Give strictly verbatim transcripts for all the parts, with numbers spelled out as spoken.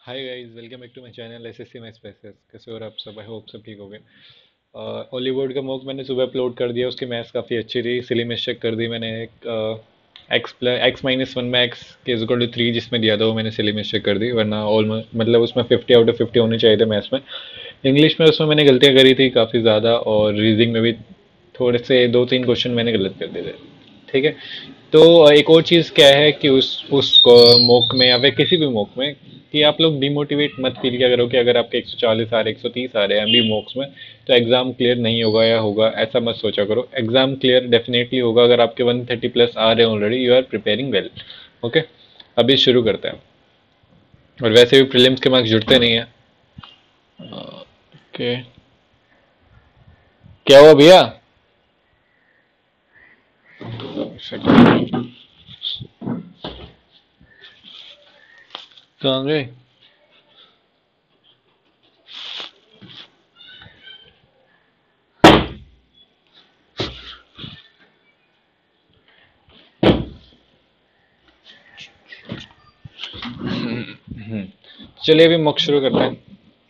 Hi guys, welcome back to my channel SSC maths पैसेस। कैसे हो आप सब? आई होप सब ठीक हो गए। हॉलीवुड का मॉक मैंने सुबह अपलोड कर दिया। उसकी मैथ्स काफ़ी अच्छी रही। सिली मैथ्स चेक कर दी मैंने। एक x plus x minus one में एक्स के इक्वल टू थ्री जिसमें दिया था वो मैंने सिली मैथ्स चेक कर दी। वरना ऑलमोस्ट मतलब उसमें फिफ्टी आउट ऑफ फिफ्टी होने चाहिए थे मैथ्स में। इंग्लिश में उसमें मैंने गलतियाँ करी थी काफ़ी ज़्यादा, और रीजनिंग में भी थोड़े से दो तीन क्वेश्चन मैंने गलत कर दिए थे। ठीक है। तो एक और चीज़ क्या है कि उस उस मॉक में या फिर किसी भी मॉक में कि आप लोग डिमोटिवेट मत फील किया करो कि अगर आपके एक सौ चालीस आ रहे एक सौ तीस आ रहे हैं अभी मॉक्स में तो एग्जाम क्लियर नहीं होगा या होगा, ऐसा मत सोचा करो। एग्जाम क्लियर डेफिनेटली होगा अगर आपके वन थर्टी प्लस आ रहे हैं already. You are preparing well. Okay, अभी शुरू करते हैं। और वैसे भी प्रीलिम्स के मार्क्स जुड़ते नहीं है। ओके, क्या हुआ भैया? कहाँ गए? चलिए अभी मॉक शुरू करते हैं।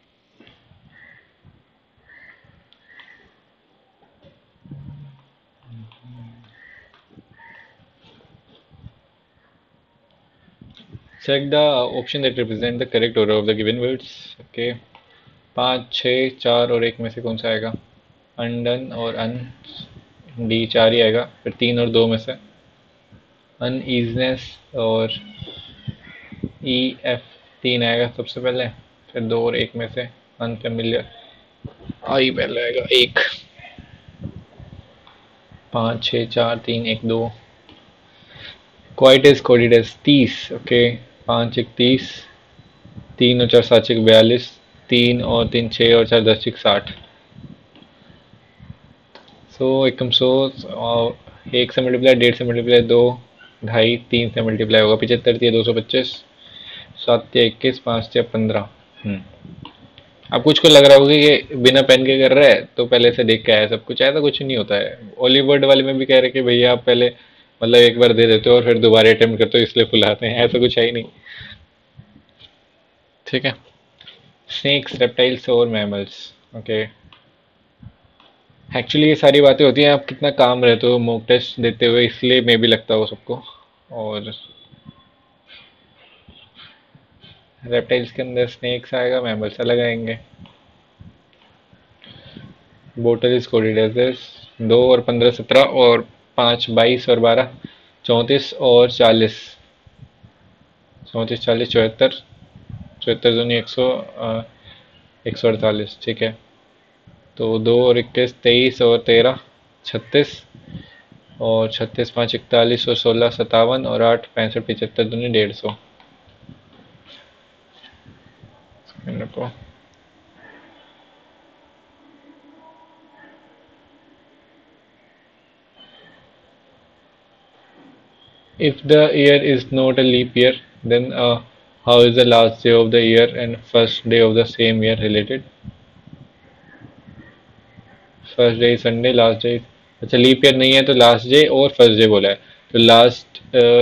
Select the option that represent the correct order of the given words. Okay. पाँच छः चार और एक में से कौन सा आएगा? अनडन और अन, डी चार ही आएगा। फिर तीन और दो में से अनईजनेस और ई एफ तीन आएगा सबसे पहले। फिर दो और एक में से अनफेमिलियर आई पहले आएगा एक। पाँच छः चार तीन एक दो। क्वाइट कोडिडस तीस। ओके, पाँच एक तीस, तीन और चार सात एक बयालीस, तीन और तीन छः और चार दस एक साठ। सो एकम सौ और एक से मल्टीप्लाई, डेढ़ से मल्टीप्लाई दो, ढाई, तीन से मल्टीप्लाई होगा पिछहत्तर, तीन दो सौ पच्चीस, सात या इक्कीस, पाँच या पंद्रह। हम्म अब कुछ को लग रहा होगा कि बिना पेन के कर रहा है तो पहले से देख के आया सब कुछ। ऐसा कुछ नहीं होता है। ओलीवर्ड वाले में भी कह रहे कि भैया आप पहले मतलब एक बार दे देते हो और फिर दोबारा अटेम्प्ट करते हो इसलिए फुलाते हैं। ऐसा कुछ है ही नहीं। ठीक है। स्नेक्स, रेप्टाइल्स और मैमल्स। ओके, एक्चुअली ये सारी बातें होती हैं आप कितना काम रहते हो मॉक टेस्ट देते हुए, इसलिए मे भी लगता हो सबको। और रेप्टाइल्स के अंदर स्नेक्स आएगा, मैमल्स अलग आएंगे। बोटल इज कोडिडेजस। दो और पंद्रह सत्रह, और पाँच बाईस, और बारह चौंतीस, और चालीस चौंतीस चालीस चौहत्तर। चौहत्तर दूनी एक सौ, एक सौ अड़तालीस। ठीक है। तो दो और इक्कीस तेईस, और तेरह छत्तीस, और छत्तीस पाँच इकतालीस, और सोलह सत्तावन, और आठ पैंसठ, पिचहत्तर दूनी डेढ़ सौ। को If the year is not a leap year, then uh, how is the last day of the year and first day of the same year related? First day Sunday, last day. अच्छा, leap year नहीं है तो last day और first day बोला है, तो last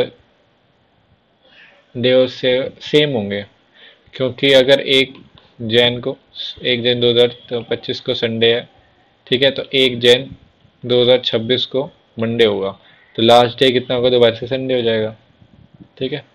day और से सेम होंगे। क्योंकि अगर एक जैन को एक जैन दो हज़ार पच्चीस को संडे है, ठीक है, तो एक जैन दो हज़ार छब्बीस को मंडे होगा, तो लास्ट डे कितना होगा? दोबारा से संडे हो जाएगा। ठीक है।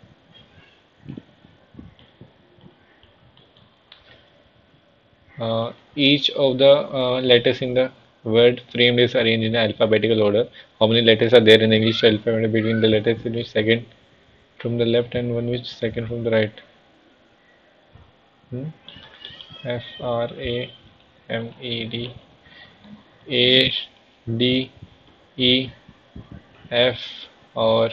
Uh, each of the uh, letters in the word framed is arranged in alphabetical order. How many letters are there in the English alphabet? Between the letters in which second from the left and one which second from the right? Hmm? F R A M E D, A D E F और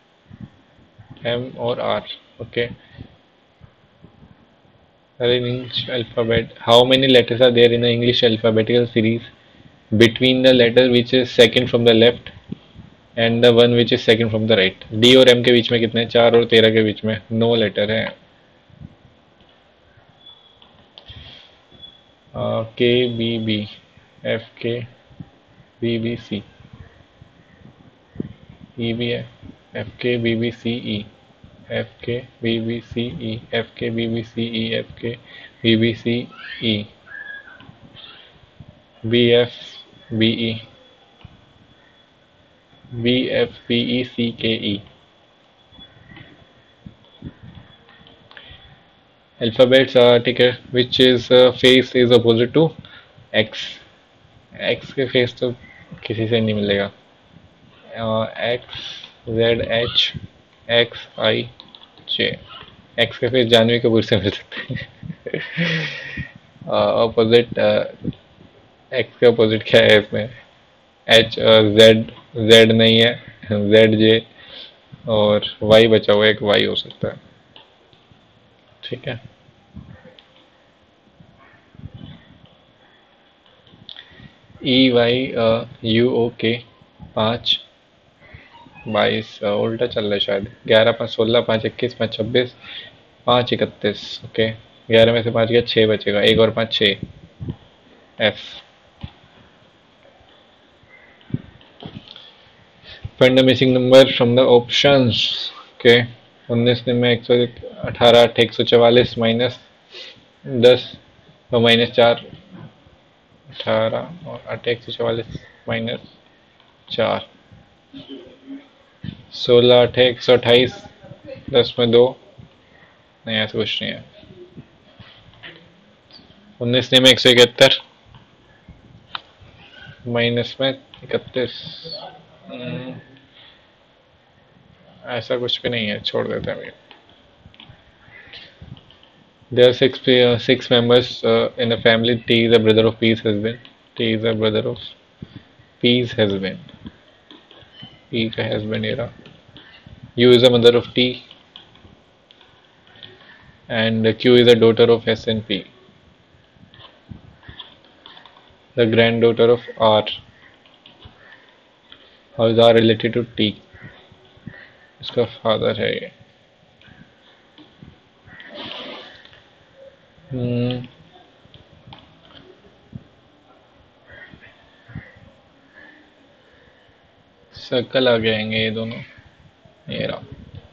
M और R. Okay. In English alphabet, how many letters are there in the English alphabetical series between the letter which is second from the left and the one which is second from the right? D और M के बीच में कितने? चार, और तेरह के बीच में नो लेटर है। K B B, F K, B B C, E भी है, F K B B C E. F K B B C E, F K B B C E, F K B B C E, B F B E, B F B E C K E. Alphabets, ठीक है, which is face is opposite to X. X के face तो किसी से नहीं मिलेगा। X Z H x I J. X के face Janhvi Kapoor से मिल सकते हैं। अपोजिट, एक्स का अपोजिट क्या है इसमें? एच, जेड, जेड नहीं है, जेड जे, और वाई बचा हुआ है, एक वाई हो सकता है। ठीक है, ई वाई यू ओ के, पाँच बाईस, उल्टा चल रहा है शायद। ग्यारह पाँच सोलह, पाँच इक्कीस, पाँच छब्बीस, पाँच इकतीस। ओके, ग्यारह में से पाँच गया, छः बचेगा, एक और पाँच छः। F. Find the missing number from the options. Okay, उन्नीस में एक सौ अठारह, आठ एक सौ चवालीस, माइनस दस और माइनस चार, अठारह और आठ एक सौ चवालीस माइनस चार, सोलह आठ एक सौ अट्ठाईस, दस में दो, नहीं ऐसा कुछ नहीं है। उन्नीस में एक सौ इकहत्तर, माइनस में इकतीस, ऐसा कुछ भी नहीं है, छोड़ देते हैं अभी। There are six uh, six members uh, in a family. T is a brother of P's husband. T is a brother of P's husband. P का husband ये रहा. U is a mother of T, and Q is a daughter of S and P. The granddaughter of R. How is R related to T? इसका father है ये. Hmm. Circle आ जाएंगे ये दोनों, ये रहा.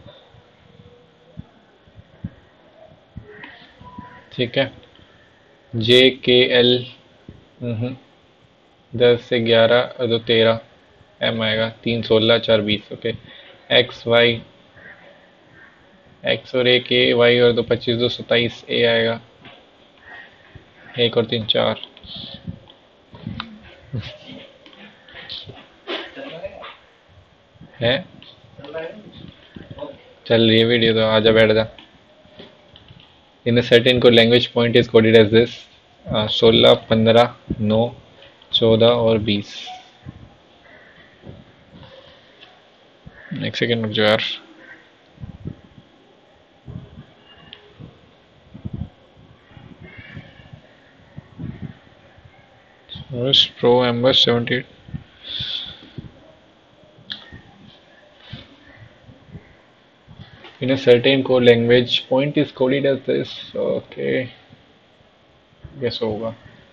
ठीक है, जे के एल, दस से ग्यारह दो तेरह, एम आएगा तीन सोलह चार बीस। ओके, एक्स वाई, एक्स और एक ए, वाई और दो पच्चीस, दो सत्ताईस, ए आएगा, एक और तीन चार। है चल रही है वीडियो, तो आजा बैठ जा। In certain code language point is coded as this, सोलह, पंद्रह, नौ, चौदह और बीस। एक सेकेंड रुक जाओ यार। प्रो एम्बर seventy eight, in a certain code language point is coded as this. Okay, guess होगा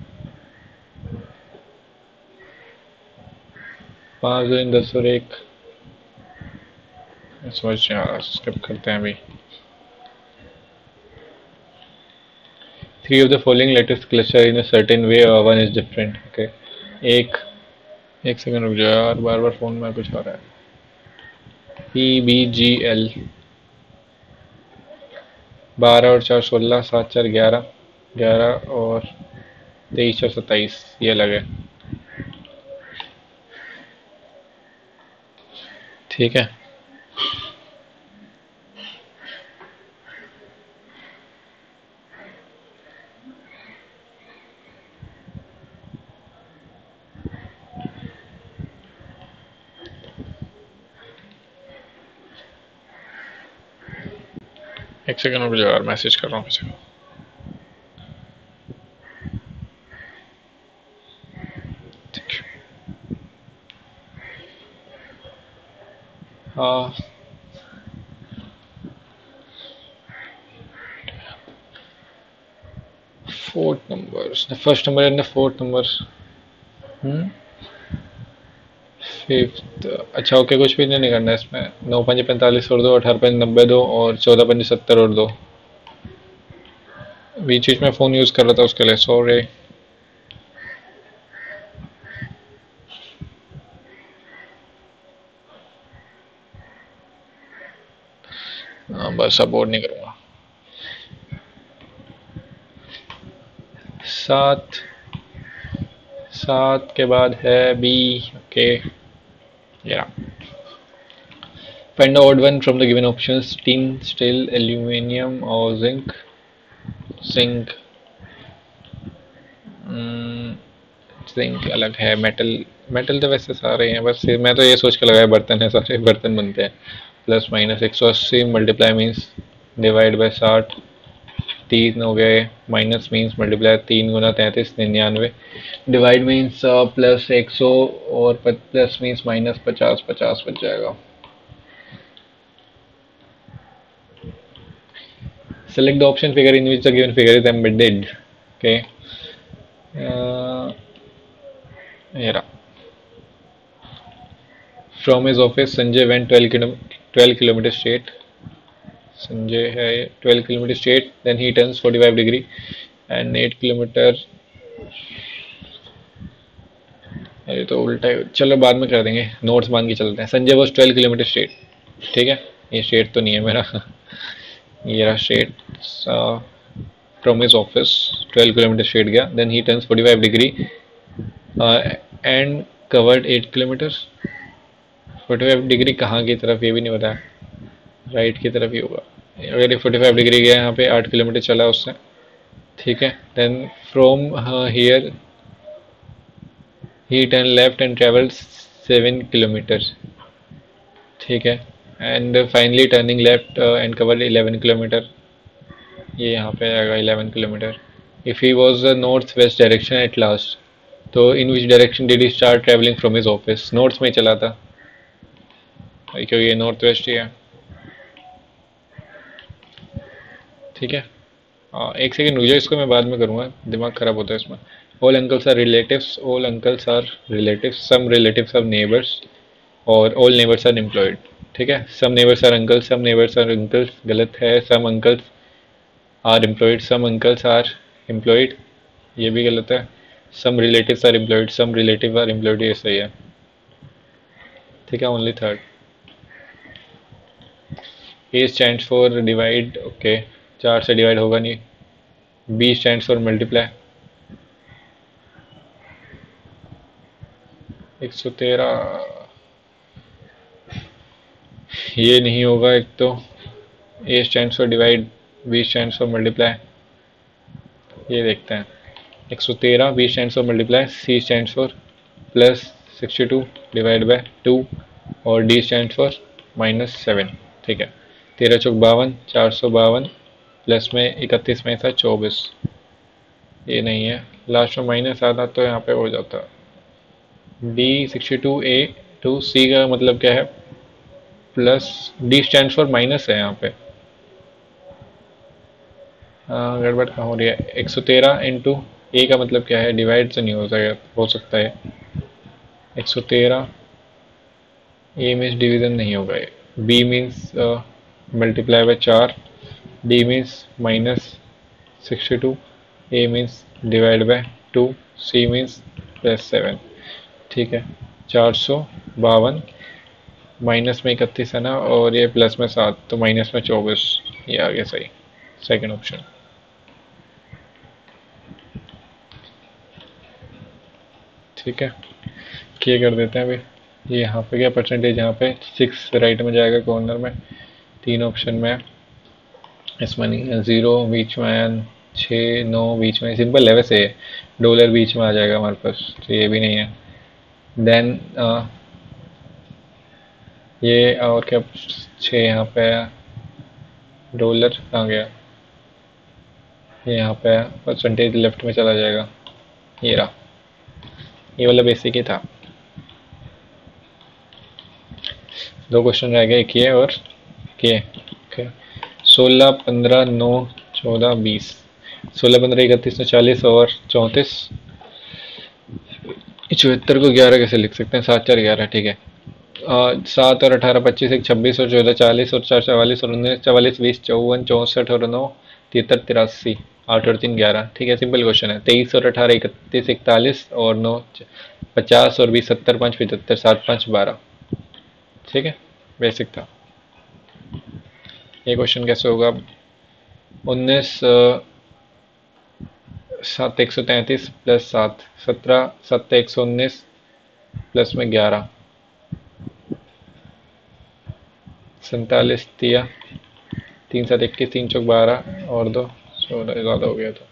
पाँच दो इन दस और एक, समझ नहीं आ रहा, स्किप करते हैं अभी। Three of the following letters cluster in a certain way, or one is different. Okay, एक एक सेकंड रुक जाओ यार, बार बार फोन में कुछ आ रहा है। पी बी जी एल, बारह और चार सोलह, सात चार ग्यारह, ग्यारह और तेईस और सत्ताईस, ये अलग है। ठीक है, एक सेकंड रुक जाओ यार, मैसेज कर रहा हूँ किसी को। हाँ, fourth numbers, the first number and the fourth number. Hmm? Fifth, अच्छा ओके, कुछ भी नहीं करना है इसमें। नौ पंजे पैंतालीस और दो, अठारह पंजे नब्बे दो, और चौदह पंजे सत्तर और दो। बीच बीच में फ़ोन यूज़ कर रहा था उसके लिए सॉरी। हाँ बस अब और नहीं करूँगा। सात, सात के बाद है बी। ओके, या find the odd one from the given options, tin, steel, aluminium और जिंक। जिंक, जिंक अलग है, मेटल, मेटल तो वैसे सारे हैं, बस मैं तो ये सोच के लगाया बर्तन है, सारे बर्तन बनते हैं। प्लस माइनस एक सौ अस्सी मल्टीप्लाई मीन्स डिवाइड बाई साठ, तीन हो गए, माइनस मीन्स मल्टीप्लाई तीन गुना तैंतीस निन्यानवे, डिवाइड मीन्स प्लस एक सौ, और प्लस मीन्स माइनस पचास, पचास बच जाएगा। Select the option figure in which the given figure is embedded. Okay, ये रहा। From his office Sanjay went twelve kilometre straight. Sanjay है twelve kilometre straight, then he turns forty five degree and eight kilometre. ये तो उल्टा है, चलो बाद में कर देंगे, नोट्स मान के चलते हैं। Sanjay was twelve kilometre straight, ठीक है, ये स्ट्रेट तो नहीं है मेरा ये रहा straight. From his office twelve kilometre straight गया, then he turns forty five degree and covered eight kilometre. Forty five degree कहाँ की तरफ ये भी नहीं बताया, राइट की तरफ ही होगा। अगर ये फोर्टी फाइव डिग्री गया यहाँ पे, आठ किलोमीटर चला उससे, ठीक है। Then from here he turn left and travelled seven kilometre, ठीक है। And finally turning left and covered eleven kilometre, ये यहाँ पे आएगा eleven kilometre. If he was north west direction at last, तो in which direction did he start travelling from his office, north में चला था क्योंकि ये नॉर्थ वेस्ट ही है, ठीक है। हाँ एक सेकेंड रुक जाओ, इसको मैं बाद में करूँगा, दिमाग खराब होता है इसमें। All uncles are relatives, all uncles are relatives, some relatives are neighbours, और ऑल नेबर्स आर एम्प्लॉयड, ठीक है। Some neighbours are uncles, some neighbours are uncles गलत है, some uncles are employed, some uncles are employed, ये भी गलत है। Some relatives are employed, some relative are employed, ये सही है, ठीक है। Only third. A stand for divide, okay, चार से डिवाइड होगा नहीं। बी स्टैंड फॉर मल्टीप्लाई, एक सौ तेरह, ये नहीं होगा एक तो। A stand for divide, B stand for multiply, ये देखते हैं। एक सौ तेरह, B stand for multiply, C stand for plus sixty two divide by two, और D stand for minus seven, ठीक है। तेरह चौक बावन, चार सौ बावन, प्लस में इकतीस में था चौबीस, ये नहीं है, लास्ट में माइनस आता तो यहाँ पे हो जाता। D sixty two, A two, C का मतलब क्या है, plus, D stand for minus है यहाँ पे, हाँ गड़बड़ कहाँ हो रही है। एक सौ तेरह इंटू ए का मतलब क्या है, डिवाइड से नहीं हो सकता, हो सकता है एक सौ तेरह, ए मीन्स डिवीजन नहीं होगा, बी मीन्स मल्टीप्लाई बाय चार, D means minus sixty two, A means divide by two, C means plus seven, ठीक है। चार सौ बावन, माइनस में इकतीस है ना, और ये प्लस में सात, तो माइनस में चौबीस, ये आ गया सही, सेकंड ऑप्शन। ठीक है, क्या कर देते हैं अभी। ये यहाँ पे क्या परसेंटेज, यहाँ पे सिक्स राइट में जाएगा कॉर्नर में, तीन ऑप्शन में, इसमें नहीं, ज़ीरो बीच में, छः नौ बीच में, सिंपल है वैसे, डॉलर बीच में आ जाएगा हमारे पास, तो ये भी नहीं है। देन ये और क्या, छः यहाँ पे डॉलर कहाँ गया, ये यहाँ पे परसेंटेज लेफ्ट में चला जाएगा, ये रहा, ये वाला बेसिक ही था। दो क्वेश्चन रह गए, एक ये और ये, ओके। सोलह पंद्रह नौ चौदह बीस, सोलह पंद्रह इकतीस नौ चालीस और चौंतीस, चौहत्तर को ग्यारह कैसे लिख सकते हैं? सात चार ग्यारह, ठीक है। अ, सात और अठारह पच्चीस, एक छब्बीस और चौदह चालीस और चार चवालीस और उन्नीस चवालीस बीस चौवन चौंसठ और नौ तिहत्तर तिरासी, आठ और तीन ग्यारह, ठीक है। सिंपल क्वेश्चन है। तेईस और अठारह इकतीस इकतालीस और नौ पचास और बीस सत्तर पाँच पचहत्तर सात पाँच बारह, ठीक है। बेसिक था ये क्वेश्चन। कैसे होगा अब? उन्नीस सात एक सौ तैंतीस प्लस सात सत्रह सत्त एक सौ उन्नीस प्लस में ग्यारह सैंतालीस दिया, तीन सात इक्कीस तीन चौक बारह और दो सोलह, ज़्यादा हो गया था।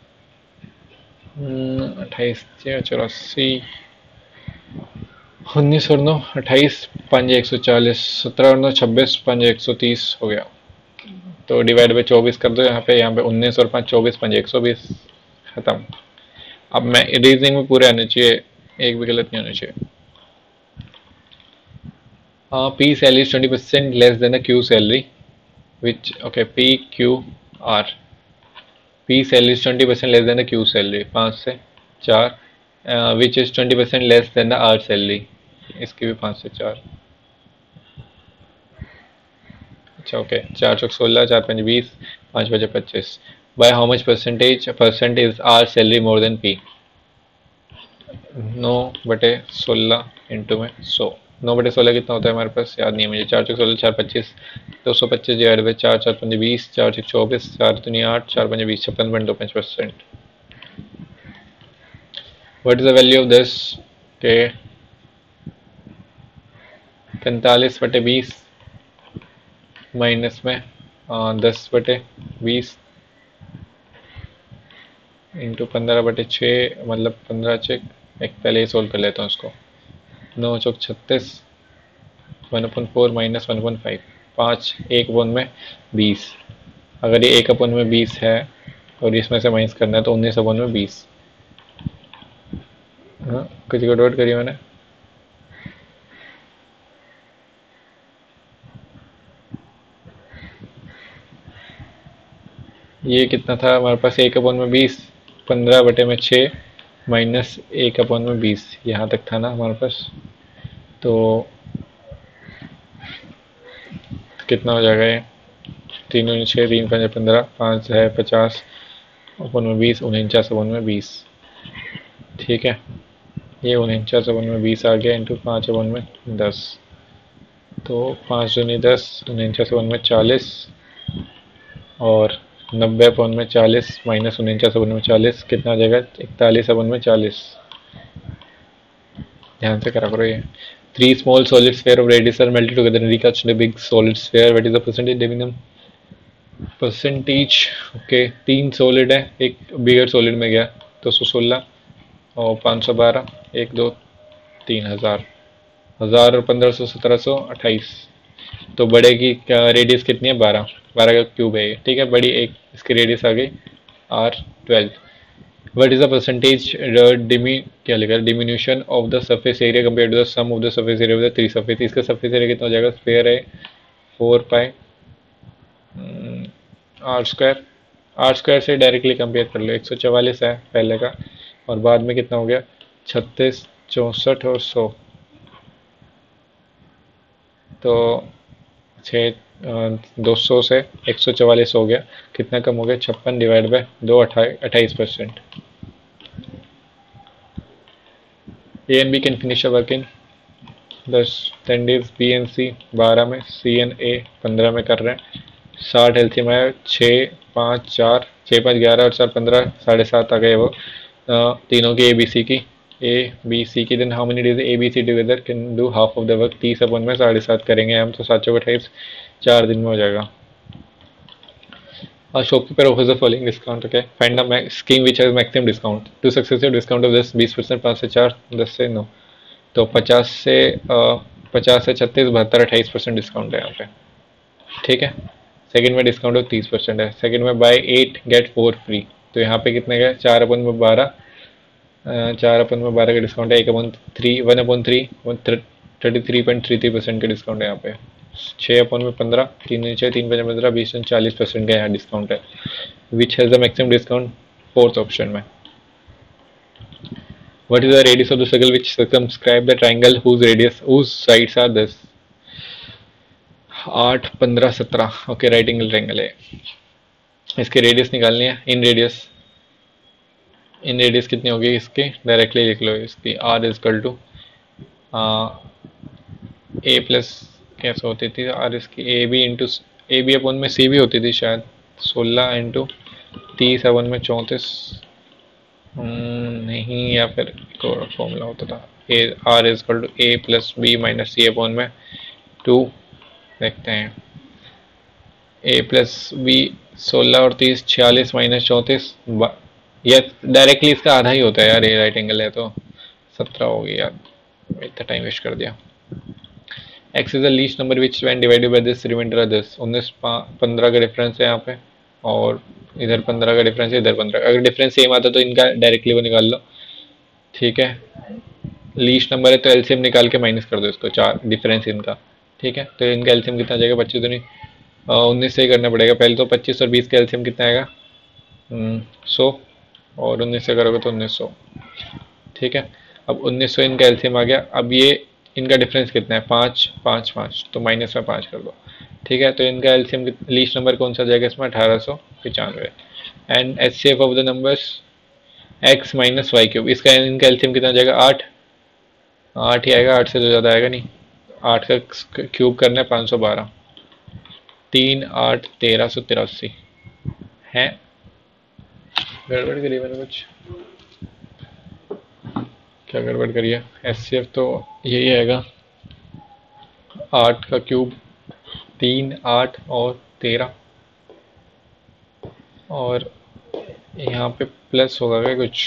अट्ठाईस चौरासी, उन्नीस और नौ अट्ठाईस, पाँच एक सौ चालीस, सत्रह और नौ छब्बीस, पाँच एक सौ तीस हो गया। तो डिवाइड बाई चौबीस कर दो यहाँ पे, यहाँ पे उन्नीस और पाँच चौबीस, पाँच एक सौ बीस, खत्म। अब मैं रीजनिंग में पूरे आने चाहिए, एक भी गलत नहीं होना चाहिए। Uh, P salary is twenty percent less than the Q salary, which okay P Q R. P salary is twenty percent less than the Q salary, पाँच से चार, uh, which is twenty percent less than the R salary, इसकी भी पाँच से चार। अच्छा okay, चार चौक सोलह, चार पंच बीस, पाँच बजे पच्चीस। By how much percentage percent is R salary more than P? नौ बटे सोलह इंटू में सौ। नौ बटे सोलह कितना होता है हमारे पास? याद नहीं है मुझे। चार चौक सोलह, चार पच्चीस, दो सौ पच्चीस डिवाइड बाई चार, चार पंजे बीस, चार छः चौबीस, चार दुनी आठ, चार पंजे बीस, छप्पन पॉइंट दो पाँच percent. What is the value of this? के पैंतालीस बटे बीस माइनस में आ, दस बटे बीस इंटू पंद्रह बटे छः, मतलब पंद्रह चेक, एक पहले ही सोल्व कर लेता हूँ उसको। नौ चौक छत्तीस, one upon four minus one upon five, पाँच, एक अपन में बीस। अगर ये एक अपन में बीस है और इसमें से माइनस करना है तो उन्नीस अपन में बीस। हाँ कुछ गड़बड़ करी मैंने? ये कितना था हमारे पास? एक अपन में बीस, पंद्रह बटे में छः माइनस एक अपन में बीस, यहाँ तक था ना हमारे पास। तो कितना हो जाएगा ये? तीन उन्नीस छः, तीन पंजे पंद्रह, पाँच है पचास, अपन में बीस, उनचास अपन में बीस, ठीक है। ये उनचास अपन में बीस आ गया इंटू पाँच अपन में दस, तो पाँच दूनी दस, उनचास अपन में चालीस और नब्बे अपन में चालीस माइनस उनचास अपन में चालीस, कितना आ जाएगा? इकतालीस अपन में चालीस। ध्यान से करा करो ये। Three small solid sphere of radius are melted together and recast a big solid sphere. What is the percentage dividing them? Percentage okay, तीन सॉलिड है, एक बिगर सॉलिड में गया दो सौ सोलह और पाँच सौ बारह, एक दो तीन हज़ार, हज़ार और पंद्रह सौ सत्रह सौ अट्ठाईस। तो बड़े की रेडियस कितनी है? बारह, बारह का क्यूब है ये, ठीक है। बड़ी एक इसकी रेडियस आ गई R twelve. What is the percentage डिमी क्या लिखा है? Diminution of the surface area compare to the sum of the surface area with three surface. इसका सरफेस एरिया कितना हो जाएगा? स्क्वायर है four pi R square, R square से डायरेक्टली कंपेयर कर लो। एक सौ चवालीस है पहले का और बाद में कितना हो गया? छत्तीस, चौंसठ और सौ, तो छः दो सौ से एक सौ चवालीस हो गया, कितना कम हो गया? छप्पन डिवाइड बाय दो, अट्ठाईस percent. A and B can finish a work in दस ten days, B and C बारह में, सी एन ए पंद्रह में कर रहे हैं। साठ एल्सियम है, छः पाँच चार, छः पाँच ग्यारह और चार पंद्रह, साढ़े सात आ गए वो आ, तीनों की ए बी सी की, ए बी सी की। Then how many days A B C together can do half of the work? तीस अपन में साढ़े सात करेंगे हम, तो सात सौ अट्ठाईस चार दिन में हो जाएगा। A shopkeeper offers the following discount, okay? Find the scheme which has maximum discount. To successive discount of this बीस परसेंट, पाँच से चार, दस से नौ, तो पचास से पचास से छत्तीस, बहत्तर, अट्ठाईस परसेंट डिस्काउंट है यहाँ पे, ठीक है। सेकंड में डिस्काउंट ऑफ तीस परसेंट है। सेकंड में buy eight get four free, तो यहाँ पे कितने का? चार अपन में बारह, चार अपन में बारह का डिस्काउंट है, एक upon three, one upon three, thirty three point three three percent का डिस्काउंट है यहाँ पे। छः अपन में पंद्रह, तीन नीचे तीन पंजे पंद्रह, बीस चालीस परसेंट का यहाँ डिस्काउंट है। Which has the maximum discount? Fourth option में। What is the radius of the circle which circumscribe the triangle whose radius whose sides are this. आठ पंद्रह सत्रह, ओके राइट एंगल ट्राइंगल है। इसकी रेडियस निकालनी है, इन रेडियस इन radius कितनी होगी इसकी, डायरेक्टली लिख लो इसकी, R is equal to A plus कैसे होती थी आर इसकी, A B into A B upon में सी भी होती थी शायद, सोलह इंटू तीस अपन में चौंतीस नहीं, या फिर एक और फॉर्मूला होता था, A R is equal to A plus B minus C upon में टू। देखते हैं, ए प्लस बी सोलह और तीस छियालीस माइनस चौंतीस, या डायरेक्टली इसका आधा ही होता है यार, ये राइट एंगल है तो सत्रह होगी यार, इतना टाइम वेस्ट कर दिया। x is the least number which when divided by this remainder of this, उन्नीस पंद्रह का डिफरेंस है यहाँ पे, और इधर पंद्रह का डिफरेंस है, इधर पंद्रह। अगर डिफरेंस सेम आता तो इनका डायरेक्टली वो निकाल लो, ठीक है। लीस्ट नंबर है तो एलसीएम निकाल के माइनस कर दो इसको, चार डिफरेंस इनका, ठीक है। तो इनका एलसीएम कितना आ जाएगा, पच्चीस दूनी उन्नीस से ही करना पड़ेगा पहले तो, पच्चीस और बीस का एलसीएम कितना आएगा, सौ, और उन्नीस से करोगे तो उन्नीस सौ, ठीक है। अब उन्नीस सौ इनका एलसीएम आ गया। अब ये इनका डिफरेंस कितना है, पाँच पाँच पाँच, तो माइनस में पाँच कर दो, ठीक है। तो इनका एलसीएम लीस्ट नंबर कौन सा जाएगा इसमें, अठारह सौ पचानवे। And H C F of the numbers x minus y cube, इसका इनका एलसीएम कितना जाएगा, आठ, आठ ही आएगा, आठ से तो ज़्यादा आएगा नहीं। आठ का क्यूब करना है, पाँच सौ बारह, तीन आठ तेरह सौ तिरासी है। गड़बड़ करी मैंने कुछ, क्या गड़बड़ करी है, एच सी एफ तो यही आएगा, आठ का क्यूब, तीन आठ और तेरह, और यहाँ पे प्लस होगा क्या कुछ,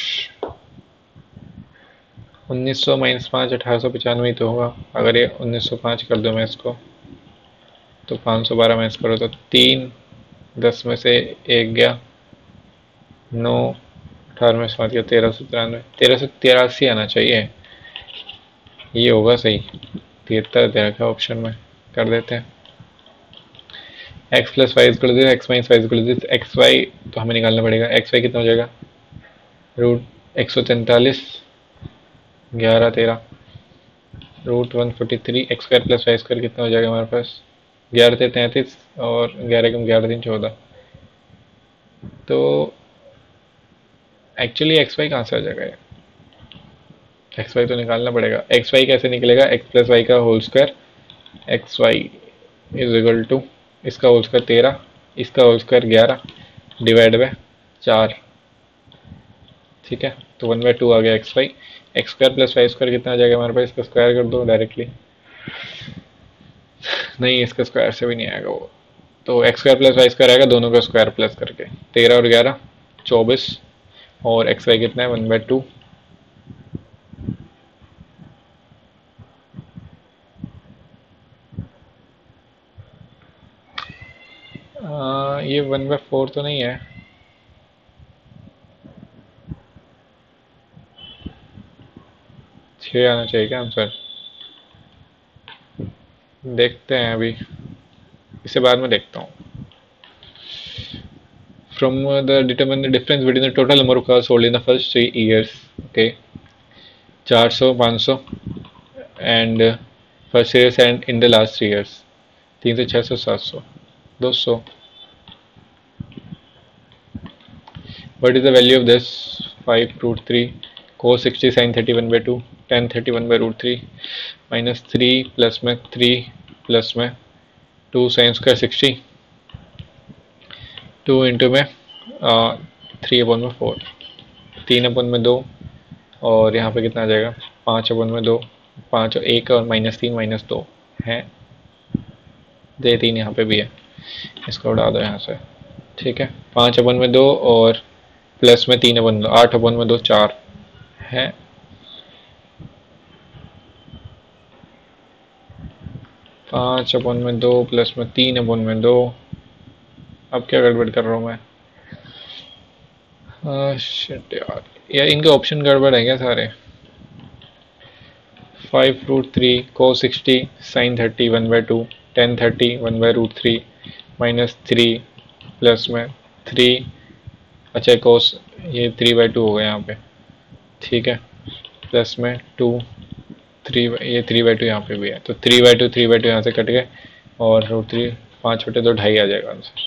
उन्नीस सौ माइनस पाँच अठारह सौ पचानवे ही तो होगा। अगर ये उन्नीस सौ पाँच कर दो मैं इसको, तो पाँच सौ बारह माइनस करो तो तीन, दस में से एक गया, नौ, अठारह में से पाँच गया, तेरह सौ तिरानवे, तेरह सौ तिरासी आना चाहिए, ये होगा सही। तिहत्तर दे रखा ऑप्शन में, कर देते हैं। X plus Y equal to X minus Y equal to x Y, तो हमें निकालना पड़ेगा एक्स वाई कितना हो जाएगा, रूट एक सौ तैंतालीस, ग्यारह तेरह, root one forty three, X square plus Y square कितना हो जाएगा हमारे पास, ग्यारह थे तैंतीस, और ग्यारह कम ग्यारह तीन चौदह। तो एक्चुअली एक्स वाई कहाँ से आ जाएगा, एक्स वाई तो निकालना पड़ेगा। एक्स वाई कैसे निकलेगा, एक्स प्लस वाई का whole square, X Y is equal to इसका होल स्क्वायर तेरह, इसका होल स्क्वायर ग्यारह, डिवाइड बाय चार, ठीक है। तो वन बाय टू आ गया X Y. X square plus Y square कितना आ जाएगा हमारे पास, इसका स्क्वायर कर दो डायरेक्टली, नहीं इसका स्क्वायर से भी नहीं आएगा वो, तो X square plus Y square आएगा, दोनों का स्क्वायर प्लस करके, तेरह और ग्यारह चौबीस, और एक्स वाई कितना है, वन बाय टू, ये वन बाय फोर तो नहीं है, छः आना चाहिए क्या आंसर, देखते हैं अभी, इसे बाद में देखता हूँ। From uh, the determine the difference between the total number of cars sold in the first three years, okay, चार सौ पाँच सौ, and uh, first years and in the last three years, तीन सौ छः सौ सात सौ दो सौ। What is the value of this, five root three cos sixty sin thirty one by two tan thirty one by root three minus three plus में three plus में two sine square sixty, two into में three upon में four, तीन अपन में दो, और यहाँ पे कितना आ जाएगा, पाँच अपन में दो, पाँच और एक और माइनस तीन माइनस दो है, दे तीन यहाँ पे भी है, इसको उड़ा दो यहाँ से, ठीक है। पाँच अपन में दो और प्लस में तीन अपन में दो, आठ अपन में दो चार है, पाँच अपन में दो प्लस में तीन अपन में दो। अब क्या गड़बड़ कर रहा हूँ मैं, शिट यार, यार इनके ऑप्शन गड़बड़ है क्या सारे। फाइव रूट थ्री को sixty sine thirty one by two ten thirty one by root three minus three plus में थ्री, अच्छा कोस ये थ्री बाई टू हो गया यहाँ पे, ठीक है। प्लस में टू, थ्री, ये थ्री बाई टू यहाँ पे भी है, तो three by two three by two यहाँ से कट गए और रूट थ्री, पाँच बटे दो ढाई आ जाएगा answer.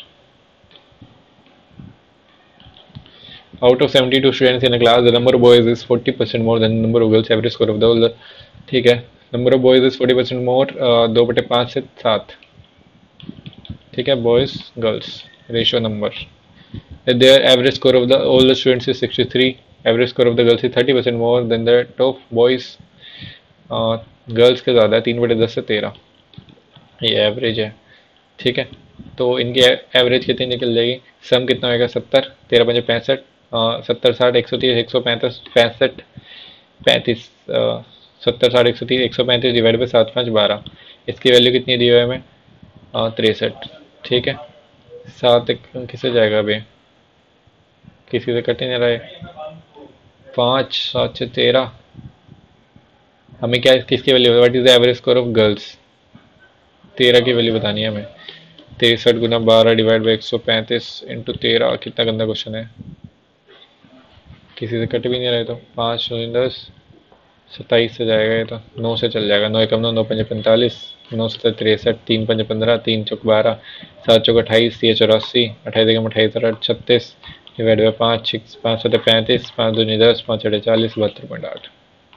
Out of seventy-two students in a class, the number of boys is forty percent more than the number of girls. Average score of the whole, ठीक है, number of boys is forty percent more, दो बटे पाँच से सात, ठीक है, boys girls ratio number. Their average score of the all the students is sixty three, average score of the girls is thirty percent more than that of boys, girls के ज़्यादा है, तीन बटे दस से तेरह, ये एवरेज है, ठीक है। तो इनकी एवरेज कितनी निकल जाएगी, सम कितना होगा, सत्तर, तेरह पंजे पैंसठ, सत्तर साठ एक सौ तीस एक सौ पैंतीस पैंसठ पैंतीस, सत्तर साठ एक सौ तीस एक सौ पैंतीस डिवाइड बाई सात पाँच बारह, इसकी वैल्यू कितनी दी हुई है हमें, तिरसठ, ठीक है। सात एक किसे जाएगा अभी, किसी से कट ही नहीं रहा है, पाँच सात से तेरह, हमें क्या किसकी value, what is the average score of girls, तेरह की वैल्यू बतानी है हमें, तिरसठ गुना बारह डिवाइड बाई एक सौ पैंतीस इंटू तेरह, कितना गंदा क्वेश्चन है, किसी से कट भी नहीं रहे, तो पाँच दस सत्ताईस से जाएगा, ये तो नौ से चल जाएगा, नौ एकम नौ, नौ पंजे पैंतालीस, नौ सत्तर तिरसठ, तीन पंजे पंद्रह, तीन चौक बारह, सात चौक अट्ठाईस, तीन चौरासी, अट्ठाईस एकम अट्ठाईस आठ छत्तीस, डिवाइड बाई पाँच छः पाँच सत्तर पैंतीस, पाँच दूनी दस, पाँच अठे चालीस, बहत्तर पॉइंट आठ,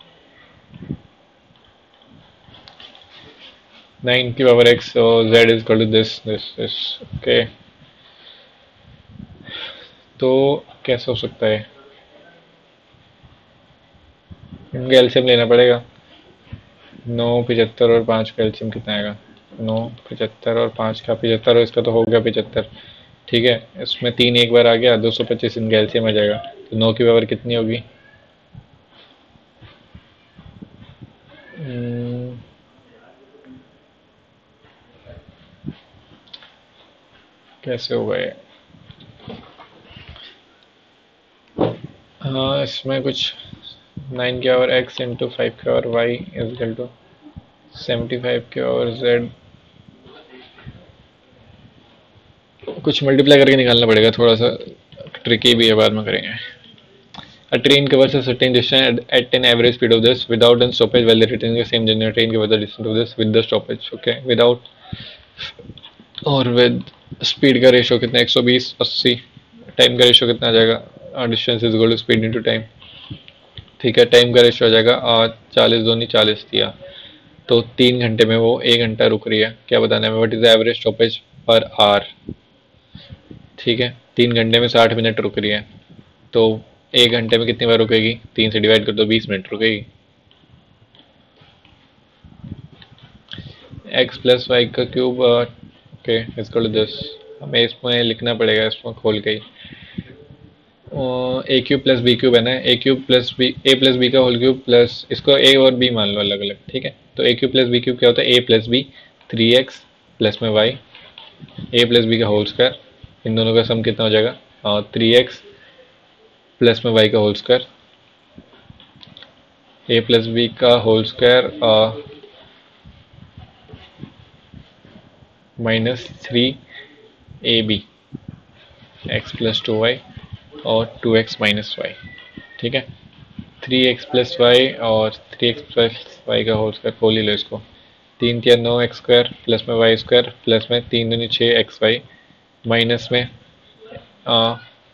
नाइन की power X, so z is equal to this this this okay, तो कैसे हो सकता है, इनका एलसीएम लेना पड़ेगा, नौ पिचहत्तर और पाँच का एलसीएम कितना आएगा, नौ पिचहत्तर और पाँच का, पिचहत्तर और इसका तो हो गया पिचहत्तर, ठीक है, इसमें तीन एक बार आ गया, दो सौ पच्चीस इनका एलसीएम आ जाएगा, तो नौ की पावर कितनी होगी, कैसे होगा ये, हाँ इसमें कुछ नाइन के और एक्स इंटू फाइव के और Y is equal to seventy five के और जेड, कुछ मल्टीप्लाई करके निकालना पड़ेगा, थोड़ा सा ट्रिकी भी है, बाद में करेंगे। A train covers a certain distance at an average speed of this without a stoppage while retaining the same journey. A train covers the distance of this with the stoppage, okay, without और with speed का ratio कितना, एक सौ बीस अस्सी, time का ratio कितना आ जाएगा, distance is equal to speed into time, ठीक है, टाइम का रेशियो आ जाएगा चालीस दोनी चालीस दिया, तो तीन घंटे में वो एक घंटा रुक रही है, क्या बताना है, what is the average stoppage per hour, ठीक है, तीन घंटे में साठ मिनट रुक रही है, तो एक घंटे में कितनी बार रुकेगी, तीन से डिवाइड कर दो, बीस मिनट रुकेगी। एक्स प्लस वाई का क्यूब, ओके इसको दिस, हमें इसमें लिखना पड़ेगा, इसमें खोल के ही, A cube plus B cube है ना, A cube plus B, A plus B का होल क्यूब प्लस, इसको ए और बी मान लो अलग अलग, ठीक है, तो A cube plus B cube क्या होता है, A plus B, three X plus में वाई, ए प्लस बी का होल स्क्वायर, इन दोनों का सम कितना हो जाएगा, थ्री एक्स प्लस में वाई का whole square, A plus B का whole square minus three A B X plus two Y और टू एक्स माइनस वाई, ठीक है, थ्री एक्स प्लस वाई और थ्री एक्स प्लस वाई का whole square, खोल ही लो इसको, तीन तीन नौ एक्स स्क्वायर प्लस में वाई स्क्वायर प्लस में तीन दूनी छः एक्स वाई माइनस में आ,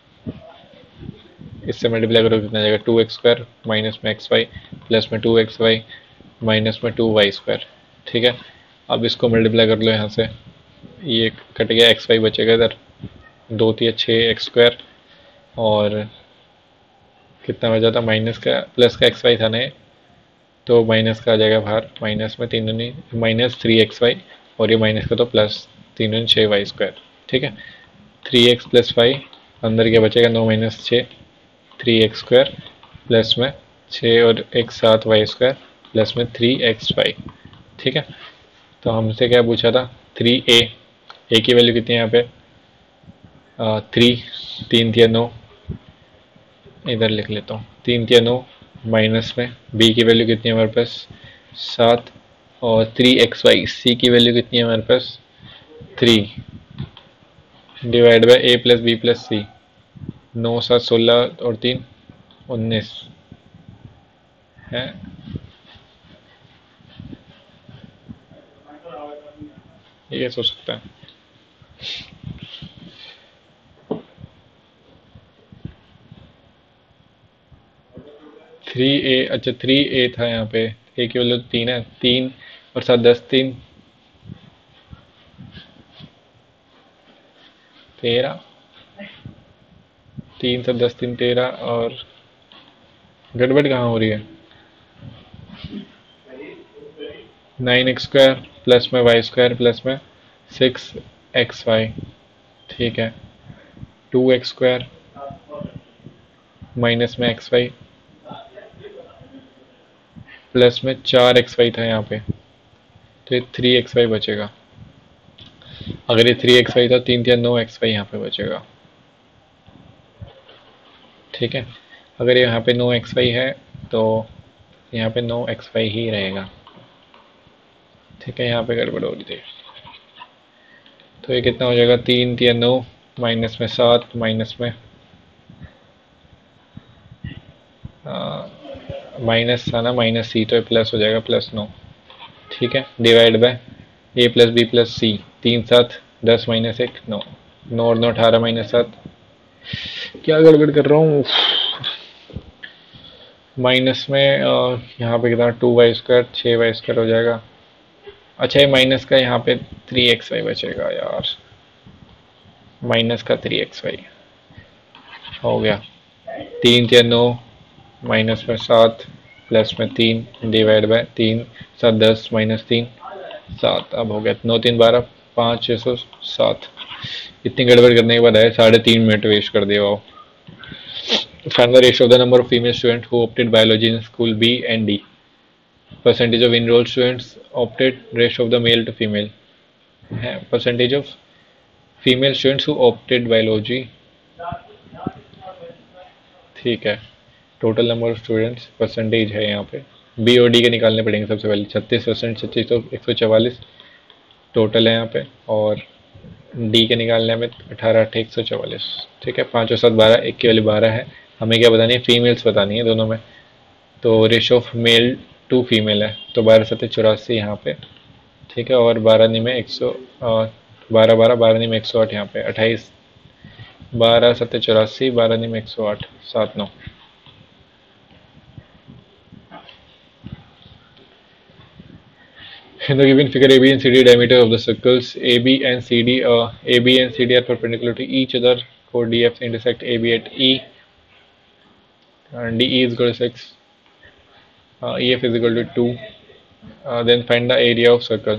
इससे मल्टीप्लाई करो कितना जाएगा, टू एक्स स्क्वायर माइनस में एक्स वाई प्लस में टू एक्स वाई माइनस में टू वाई स्क्वायर, ठीक है। अब इसको मल्टीप्लाई कर लो यहाँ से, ये कट गया, एक्स वाई बचेगा इधर, दो तीन छः एक्स स्क्वायर और कितना बचा था, माइनस का प्लस का एक्स वाई था ना, तो माइनस का आ जाएगा बाहर, माइनस में तीन दूनी माइनस थ्री एक्स वाई और ये माइनस का तो प्लस तीन दूनी छः वाई स्क्वायर, ठीक है, थ्री एक्स प्लस वाई, अंदर क्या बचेगा, नौ माइनस छः, थ्री एक्स स्क्वायर प्लस में छः और एक सात वाई स्क्वायर प्लस में थ्री एक्स वाई, ठीक है। तो हमसे क्या पूछा था, थ्री ए, ए की वैल्यू कितनी है यहाँ पे, थ्री, तीन तिया नौ, इधर लिख लेता हूँ, तीन तिया नौ, माइनस में बी की वैल्यू कितनी है हमारे पास, सात, और थ्री एक्स वाई, सी की वैल्यू कितनी है हमारे पास, three, divide by A plus B plus C, नौ सात सोलह और तीन उन्नीस, है। ये कैसे हो सकता है? थ्री ए, अच्छा थ्री ए था यहाँ पे, ए की वैल्यू तीन है, तीन और सात दस, तीन तेरह, तीन से दस तीन तेरह, और गड़बड़ कहाँ हो रही है? नाइन एक्स स्क्वायर प्लस में वाई स्क्वायर प्लस में सिक्स एक्स वाई, ठीक है। टू एक्स स्क्वायर माइनस में एक्स वाई प्लस में चार एक्स वाई था यहाँ पे, तो ये थ्री एक्स वाई बचेगा। अगर ये थ्री एक्स वाई था, तीन या नौ एक्स वाई यहाँ पे बचेगा, ठीक है। अगर यहाँ पे नो एक्स वाई है तो यहाँ पे नो एक्स वाई ही रहेगा, ठीक है। यहाँ पे गड़बड़ हो रही थी, तो ये कितना हो जाएगा? तीन या नौ माइनस में सात माइनस में माइनस था ना, माइनस सी, तो ये प्लस हो जाएगा, प्लस नौ, ठीक है। Divide by A plus B plus C, तीन सात दस माइनस एक नौ, नौ और नौ अठारह माइनस सात, क्या गड़बड़ कर रहा हूँ? माइनस में अ, यहाँ पे कितना, टू वाई स्क्वायर, छः वाई स्क्वायर हो जाएगा। अच्छा ये माइनस का यहाँ पे थ्री एक्स वाई बचेगा यार, माइनस का थ्री एक्स वाई हो गया। तीन या नौ माइनस में सात प्लस में तीन डिवाइड बाय तीन, सात दस माइनस तीन सात, अब हो गया नौ तीन बारह, पाँच छः सौ सात। इतनी गड़बड़ करने के बाद आए साढ़े तीन मिनट वेस्ट कर दिया वो। Find the ratio of the number of female student who opted biology in school B and D, percentage of enrolled students opted, ratio of the male to female है, percentage of female students who opted biology, ठीक है। Total number of students percentage है यहाँ पे, B और D के निकालने पड़ेंगे सबसे पहले। छत्तीस परसेंट, छत्तीस तो एक सौ चवालीस टोटल है यहाँ पे, और डी के निकालने में अठारह अट्ठे एक सौ चवालीस, ठीक है। पाँच और सात बारह, एक की वाली बारह है। हमें क्या बतानी है? फीमेल्स बतानी है दोनों में, तो ratio of male to female है, तो बारह सत्तर चौरासी यहाँ पे, ठीक है। और बारह नी में एक सौ बारह बारह बारह नी में एक सौ आठ यहाँ पे, अट्ठाईस बारह सत्तर चौरासी, बारह नी में एक सौ आठ, सात नौ। In the given figure, A B and C D diameter of the circles A B and C D, uh, A B and C D are perpendicular to each other. Chord D F intersect A B at E, and D E is equal to six. Uh, E F is equal to two. Uh, then find the area of circle.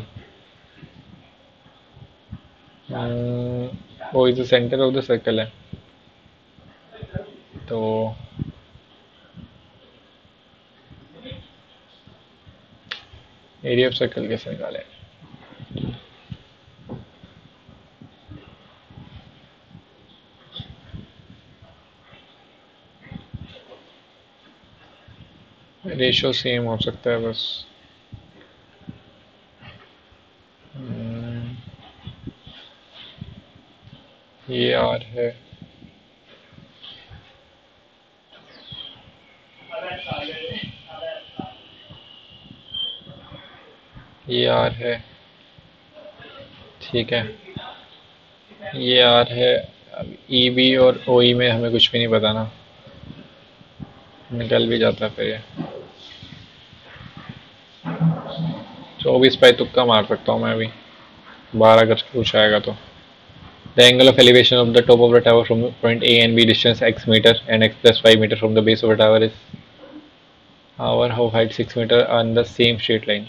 Um, O is the center of the circle है, तो area of circle कैसे निकालें? Ratio same हो सकता है बस। ये are है, ये आर है, ठीक है। ये आर है। अब ई बी और ओ ई में हमें कुछ भी नहीं बताना, निकल भी जाता है फिर ये। चौबीस पे तुक्का मार सकता हूँ मैं अभी, बारह करके कुछ आएगा तो। The angle of elevation of the top of the tower from point A and B distance x meter and x plus five meter from the base of the tower is our how height six meter on the same straight line.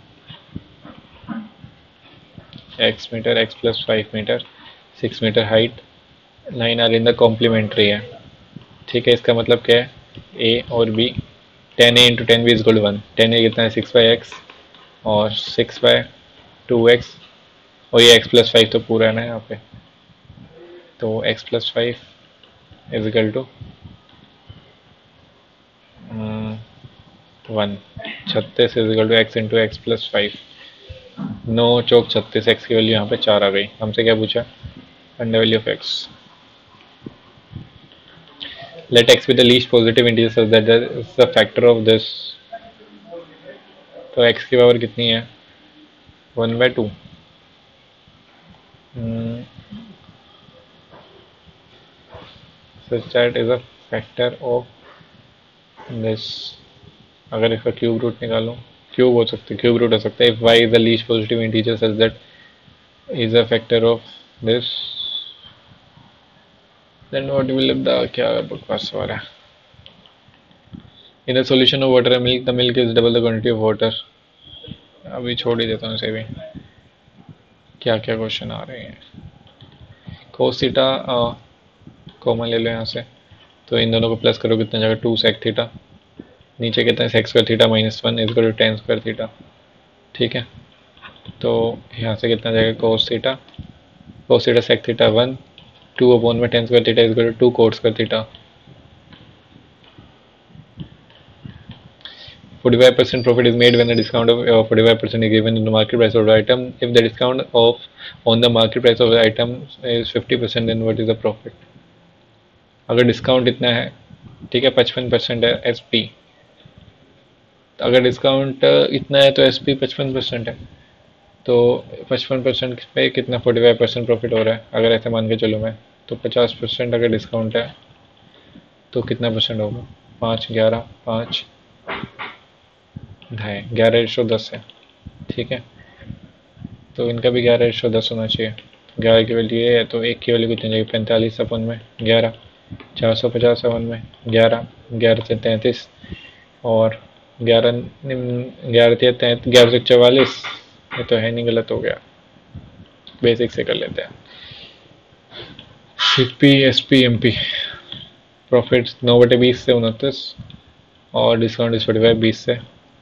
X meter, x plus five meter, six meter height line are in the complementary है, ठीक है। इसका मतलब क्या है? A और B, ten A into ten B is equal to one. Ten A कितना है? सिक्स बाई एक्स, और सिक्स बाय टू एक्स, और ये एक्स प्लस फाइव तो पूरा है ना यहाँ पे, तो x plus five is equal to one. छत्तीस is equal to x into x plus five. नौ चौक छत्तीस, एक्स की वैल्यू यहाँ पे चार आ गई। हमसे क्या पूछा? Find the value of x। Let x be the least positive integer so that is the factor of this तो एक्स की पावर कितनी है, one by two. Such that is a factor of this. अगर इसका cube root निकालो, cube हो सकता है, क्यूब रूट हो सकता है। If y is the least positive integer such that is a factor of this, then what will the, क्या बकवास हो रहा है। In a solution of water milk, the milk is double the quantity of water. अभी छोड़ ही देता हूँ इसे भी, क्या क्या क्वेश्चन आ रहे हैं। कोस थीटा कॉमन ले लो यहाँ से, तो इन दोनों को प्लस करो, कितना जाएगा, टू सेक थीटा। नीचे कितना है, sec square theta minus one is to tan square theta. ठीक है, तो यहाँ से कितना जाएगा, cos theta, cos theta sec theta one, two upon में tan square theta is two cot square theta. forty-five percent profit is made when the discount of uh, forty-five percent is given in the market price of the item. If the discount of on the market price of the item is fifty percent, then what is the profit? अगर discount इतना है, ठीक है, पचपन percent है S P, अगर discount इतना है तो एस पी पचपन परसेंट है, तो पचपन परसेंट पे कितना, फोर्टी फाइव परसेंट प्रॉफिट हो रहा है। अगर ऐसे मान के चलो मैं, तो पचास परसेंट अगर डिस्काउंट है तो कितना परसेंट होगा, पाँच, ग्यारह, पाँच, ढाई, ग्यारह रेशो दस है। ठीक है, तो इनका भी ग्यारह रेशो दस होना चाहिए। ग्यारह की वैल्यू ये है, तो एक की वैल्यू कितनी जाएगी, पैंतालीस अपन में ग्यारह, चार सौ पचास अपन में ग्यारह, ग्यारह से तैंतीस, और ग्यारह ग्यारह से तैंतीस, ग्यारह से चवालीस, ये तो है नहीं, गलत हो गया, बेसिक से कर लेते हैं। C P S P M P profit नौ बटे बीस से उनतीस, और डिस्काउंट इस फोर्टी फाइव, बीस से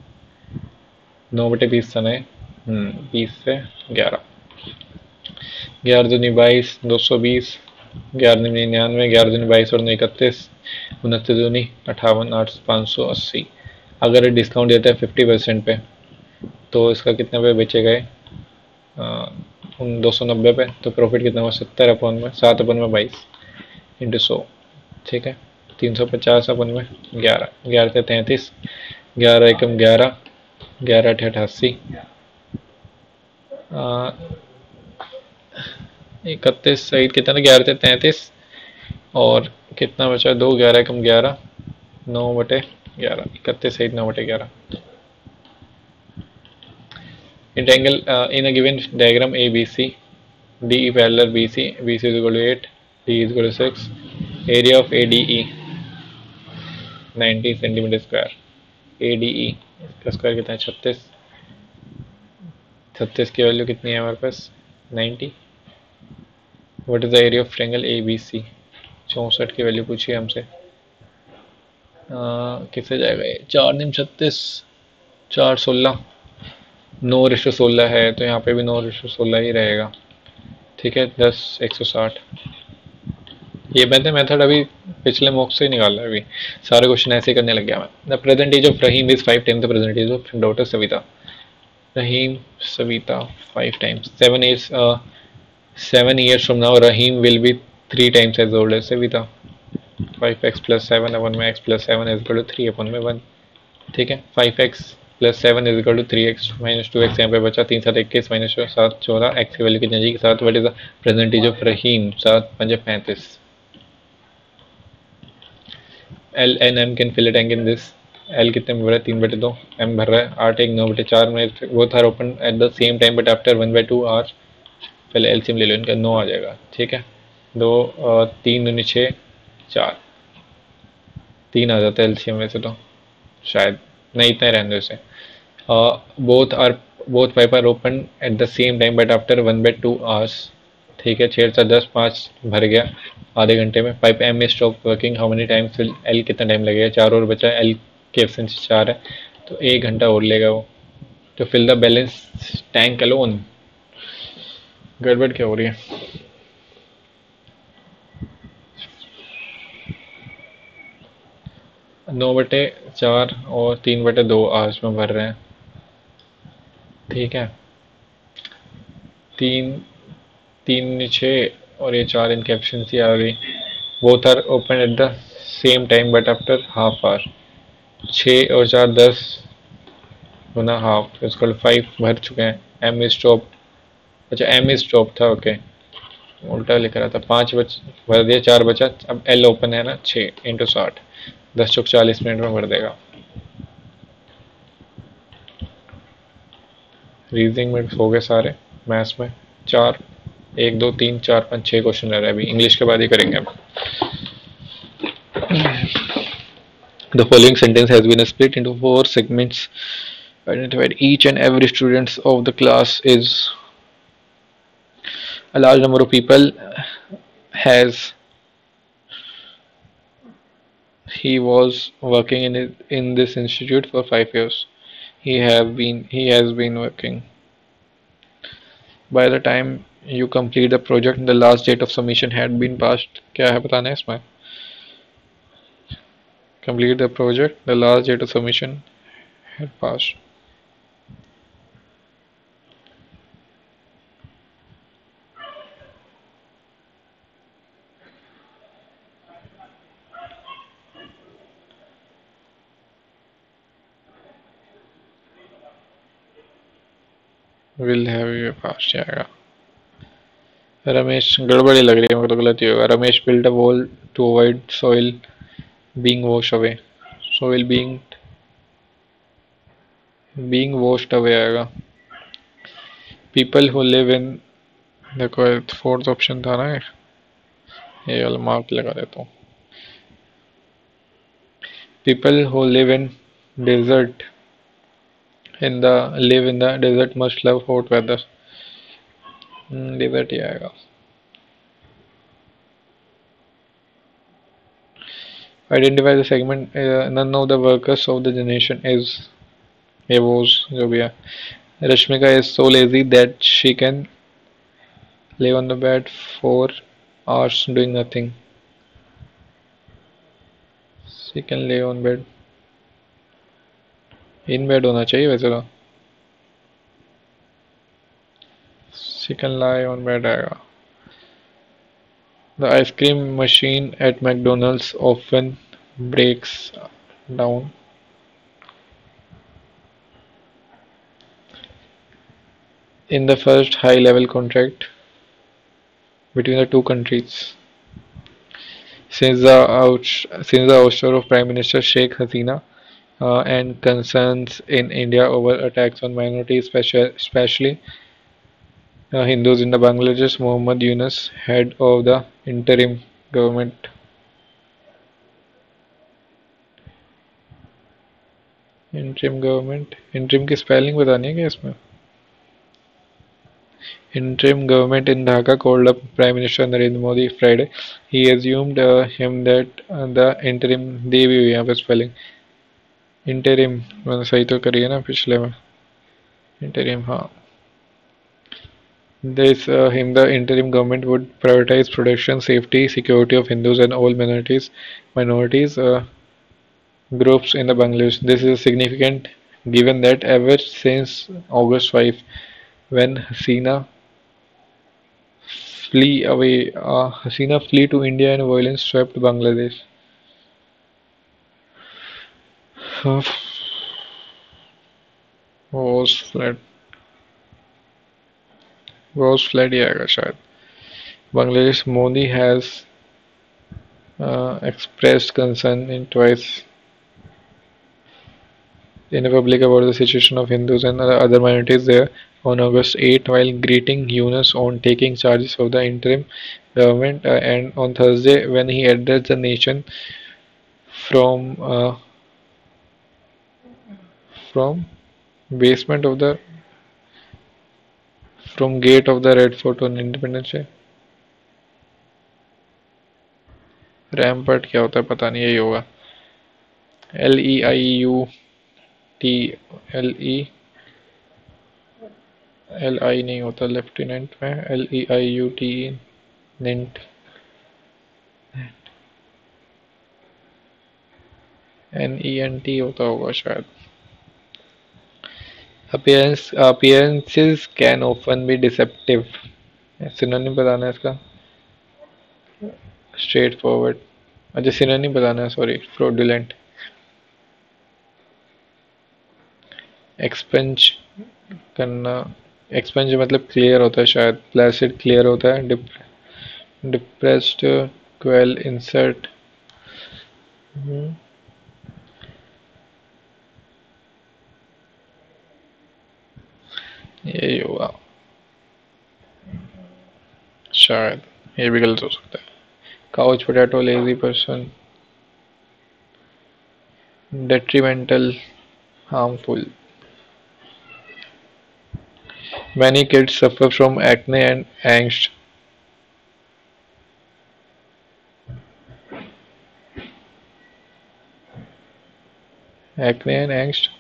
नौ बटे बीस था नहीं, बीस से ग्यारह, ग्यारह दूनी बाईस, दो सौ बीस, ग्यारह दूनी निन्यानवे, ग्यारह दूनी बाईस और नौ इकतीस, उनतीस दूनी अट्ठावन, आठ पाँच सौ अस्सी। अगर डिस्काउंट देता है फिफ्टी परसेंट पे, तो इसका कितने पे बेचे गए, उन दो सौ नब्बे पे, तो प्रॉफिट कितना हुआ, सत्तर अपन में, सात अपन में बाईस इंटू सौ। ठीक है, तीन सौ पचास अपन में ग्यारह, ग्यारह से तैंतीस, ग्यारह एकम ग्यारह, ग्यारह अठे अठासी, इकतीस सहित कितना, ग्यारह से तैंतीस, और कितना बचा, दो, ग्यारह कम ग्यारह, नौ बटे ग्यारह, इकतीस सहित नौ बटे ग्यारह। In angle in a given diagram A B C, D parallel B C, B C is equal to eight, D is equal to six, area of A D E ninety centimetre square, A D E इसका square कितना है, छत्तीस, छत्तीस की value कितनी है हमारे पास, ninety. What is the area of triangle A B C, चौंसठ की वैल्यू पूछी हमसे, किससे जाएगा ये, चार निम छत्तीस, चार सोलह, नौ रिश्तो सोलह है, तो यहाँ पे भी नौ रिश्तो सोलह ही रहेगा। ठीक है, दस, एक सौ साठ। ये मैंने मेथड अभी पिछले मॉक से ही निकाला है, अभी सारे क्वेश्चन ऐसे ही करने लग गया मैं। The present age of Rahim is five times the present age of daughter Savita. Rahim, Savita five times, seven is seven years from now Rahim will be three times as old as Savita। Five x plus seven upon में x plus seven is equal to three upon में one. ठीक है, five x plus seven is equal to three x minus two x, यहाँ पे बचा तीन, सात इक्कीस, माइनस सात चौदह, x की वैल्यू कितनी जाएगी, सात। What is the present age of Rahim, सात पंजे पैंतीस। L N M can fill tank in this, L कितने में भर रहा है, तीन बटे दो, एम भर रहा है आठ, एक नौ बटे चार में, वो था open at the same time but after one by two hour. पहले एलसीएम ले लो इनका, नौ आ जाएगा। ठीक है, दो, तीन दूनी छः, चार, तीन आ जाता है एलसीएम वैसे तो, शायद नहीं, इतना ही रहने दो इसे। Both are both pipe are open at the same time but after one by two hours. ठीक है, छः से दस, पाँच भर गया आधे घंटे में। Pipe M is stop working, how many times, L कितना टाइम लगेगा, चार और बचा, एल की एफिशिएंसी चार है, तो एक घंटा और लेगा वो। तो fill the balance tank alone. गड़बड़ क्या हो रही है, नौ बटे चार और तीन बटे दो आज में भर रहे हैं। ठीक है, तीन, तीन छः और ये चार, इनकी एफिशिएंसी आ गई। Both are open at the same time but after half hour. छः और चार दस, गुना हाफ इजकल फाइव भर चुके हैं। एम इज टॉप, अच्छा एम इज टॉप था, ओके उल्टा लिख रहा था। पाँच बच भर दिया, चार बचा। अब एल ओपन है ना, छः इंटू साठ, दस चौक चालीस मिनट में भर देगा। रीजनिंग में हो गए सारे, मैथ्स में चार, एक दो तीन चार पाँच छः क्वेश्चन रह रहे हैं अभी, इंग्लिश के बाद ही करेंगे अब। The following sentence has been split into four segments. Identified each and every students of the class is a large number of people has he was working in it, in this institute for five years. He have been he has been working. By the time you complete the project, the last date of submission had been passed. क्या है बताना है इसमें? Complete the project, the last date of submission had passed. Will have you passed जाएगा। रमेश, गड़बड़ी लग रही है मेरे को, तो गलती होगा। Ramesh built a wall to avoid soil being washed away. Soil being being washed away आएगा। People who live in, देखो फोर्थ ऑप्शन था ना, ये वाला मार्क लगा देता हूँ। People who live in desert in the live in the desert must love hot weather. Desert ही आएगा। Identify the segment, uh, none of the workers of the generation is, ये was जो भी है। Rashmika is so lazy that she can lay on the bed for hours doing nothing. She can lay on bed, in bed होना चाहिए वैसे तो। She can lie on bed आएगा। The ice cream machine at McDonald's often breaks down. In the first high-level contract between the two countries, since the out, since the ouster of Prime Minister Sheikh Hasina uh, and concerns in India over attacks on minorities, special, especially uh, Hindus in the Bangladesh, Muhammad Yunus, head of the interim government. Interim government, interim की spelling बतानी है क्या इसमें? Interim government in Dhaka called up Prime Minister Narendra Modi Friday. He assumed uh, him that uh, the interim दे भी हुई यहाँ पे spelling interim, मैंने सही तो करी है ना पिछले में। interim हाँ। This uh, him the interim government would prioritize protection, safety, security of Hindus and all minorities minorities uh, groups in the Bangladesh. This is significant given that ever since August fifth, when Hasina flee away, uh, Hasina flee to India and violence swept Bangladesh. Uh, was fled was fled ही आएगा शायद। Bangladesh Modi has uh, expressed concern in twice in a public about the situation of Hindus and other minorities there on August eighth while greeting Yunus on taking charges of the interim government uh, and on Thursday when he addressed the nation from uh, from basement of the from gate of the Red Fort on Independence Day. रैम्पर्ट क्या होता है पता नहीं, यही होगा। L E I U T, L E L I नहीं होता lieutenant में, L E I U T नेंट, एन ई एन टी होता होगा शायद। appearance appearances can often be deceptive, synonym बताना है इसका। स्ट्रेट फॉरवर्ड, अच्छा सिनोनिम बताना है, सॉरी फ्रॉडुलेंट। एक्सपेंज करना, एक्सपेंज मतलब क्लियर होता है शायद, प्लेसिड क्लियर होता है, डिप, डिप्रेस्ड क्वेल इंसर्ट। यही होगा शायद, ये भी गलत हो सकता है। Couch potato, lazy person, detrimental, harmful. Many kids suffer from acne and angst. Acne and angst.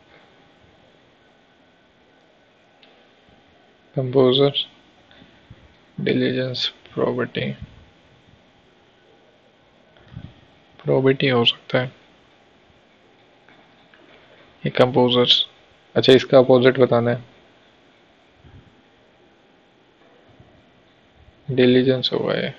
Composer, diligence, probity. Probity हो सकता है ये कंपोजर। अच्छा, इसका अपोजिट बताना है। डिलीजेंस होगा ये,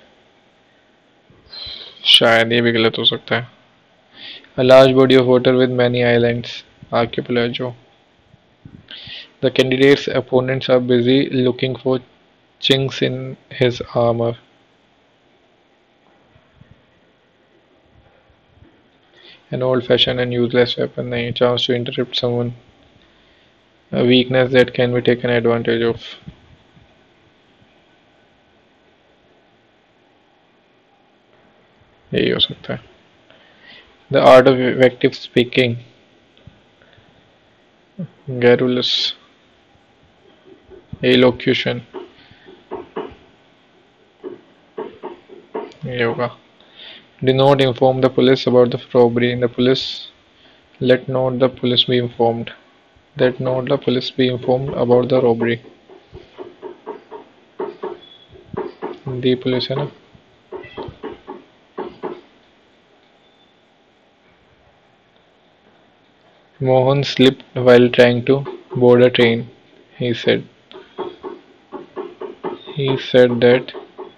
शायद ये भी गलत हो सकता है। A large body of water with many islands, archipelago. The candidate's opponents are busy looking for chinks in his armor. An old-fashioned and useless weapon, a chance to interrupt someone, a weakness that can be taken advantage of. यही हो सकता है। The art of effective speaking, garrulous, elocution, ये होगा। Do not inform the police about the robbery. The police, let not the police be informed. Let not the police be informed about the robbery. The police है ना। Mohan slipped while trying to board a train. He said. He said that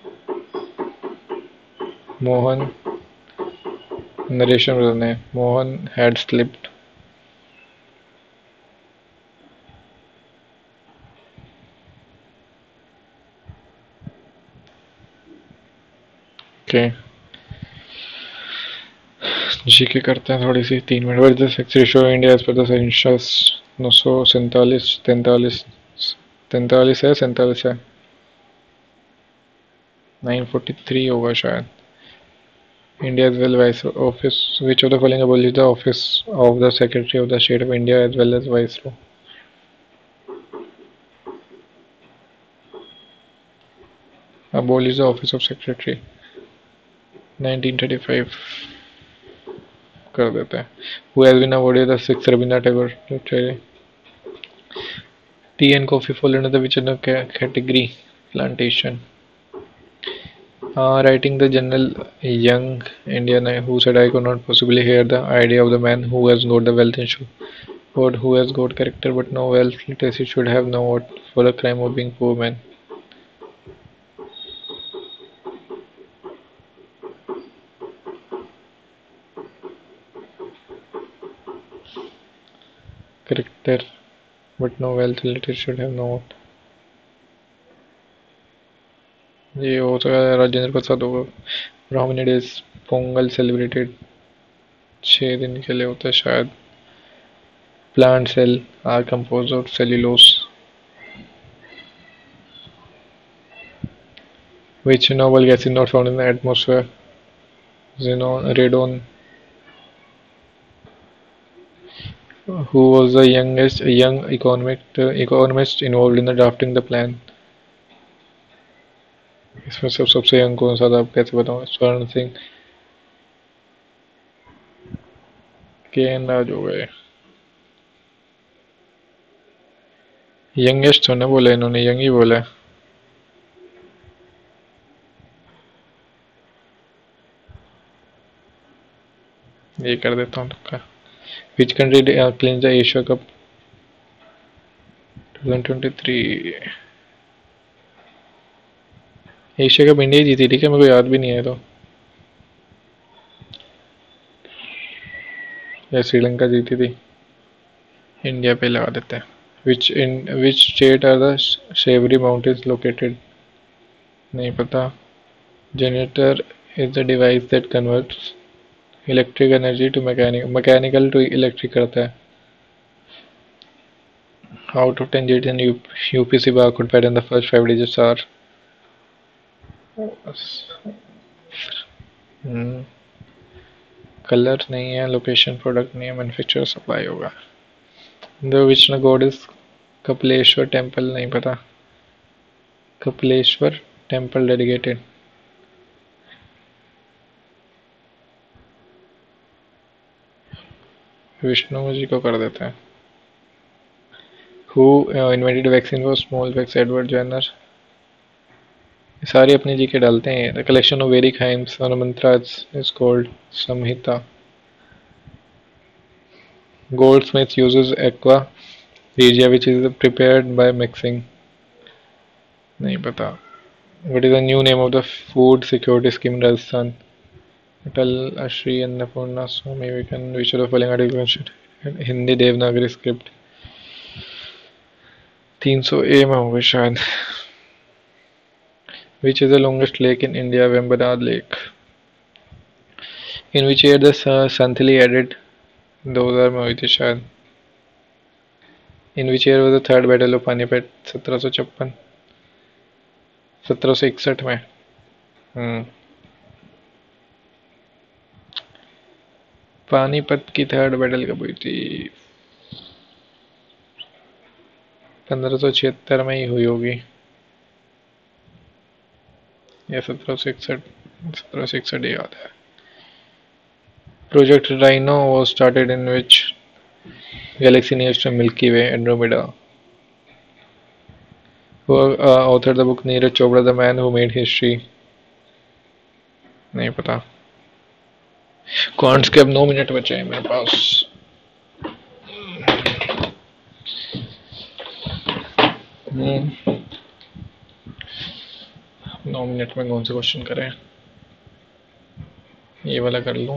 Mohan, narration बताना है, Mohan had slipped. Okay. GK करते हैं थोड़ी सी, तीन minute. Word the sex ratio India as per the census. नौ सौ सैंतालीस, तैंतालीस, तैंतालीस है, सैंतालीस है, नाइन फोर्टी थ्री होगा शायद। India as well Viceroy office. Which of the following abolished the office of the Secretary of the State of India as well as Viceroy? Abolish the office of Secretary. Nineteen thirty five कर देते हैं। Who has been awarded the sixth Rabindranath Tagore Literary? Tea and coffee fall under the which other category? Plantation. Uh, writing the General Young Indian who said I could not possibly hear the idea of the man who has got the wealth issue. But who has got character but no wealth, literacy should have no what for the crime of being poor man. Character but no wealth, literacy should have no what. ये हो सकता है राजेंद्र प्रसाद होगा। How many days Pongal celebrated? छः दिन के लिए होता है शायद। Plant cell are composed of cellulose. Which noble gas is not found in the atmosphere? Xenon, radon. Who was the youngest young economist uh, economist involved in the drafting the plan? इसमें सब सबसे young कौन सा था, आप कैसे बताऊँ? स्वर्ण सिंह, के एन राज हो गए। यंगेस्ट तो नहीं बोला इन्होंने, यंग ही बोला है। ये कर देता हूँ तुक्का। Which country uh, cleans the Asia Cup twenty twenty three? Asia Cup India जीती, ठीक है, मेरे को याद भी नहीं है तो। या श्रीलंका जीती थी। इंडिया पे लगा देते हैं। Which in which state are the Shevaroy mountains located? नहीं पता। Generator is the device that converts electric energy to mechanic mechanical to electric करता है। Out of ten digits in U P C barcode pattern, the first five digits are colour नहीं है, location product नहीं है, manufacturer supply होगा। The Vishnu god is Kapileshwar temple, नहीं पता। Kapileshwar temple dedicated, Vishnu ji को कर देते हैं। Who invented vaccine for smallpox? Edward Jenner. सारी अपनी जी के डालते हैं। The collection of Vedic hymns और mantras is called Samhita. Goldsmith uses aqua regia which is prepared by mixing, नहीं पता। What is the new name of the food security scheme in Rajasthan? Atal Shri Annapurna Swami Vivekananda which of following article? Hindi Devanagari script. तीन सौ ए में होगा शायद। Which is the longest lake in India? Vembanad Lake. In which year the Santhali added? दो हज़ार में हुई थी शायद। In which year was the third battle of Panipat? सत्रह सौ छप्पन, सत्रह सौ इकसठ में। हम्म पानीपत की थर्ड बैटल कब हुई थी? पंद्रह सौ छिहत्तर में ही हुई होगी, या सत्रह सौ इकसठ। सत्रह सौ इकसठ याद है। Project rhino was started in which galaxy nearest to Milky Way? Andromeda. Who uh, authored the book Neeraj Chopra, the man who made history? नहीं पता। क्वांट्स के अब नौ मिनट बचे हैं मेरे पास। नौ मिनट में कौन से क्वेश्चन करें? ये वाला कर लूं।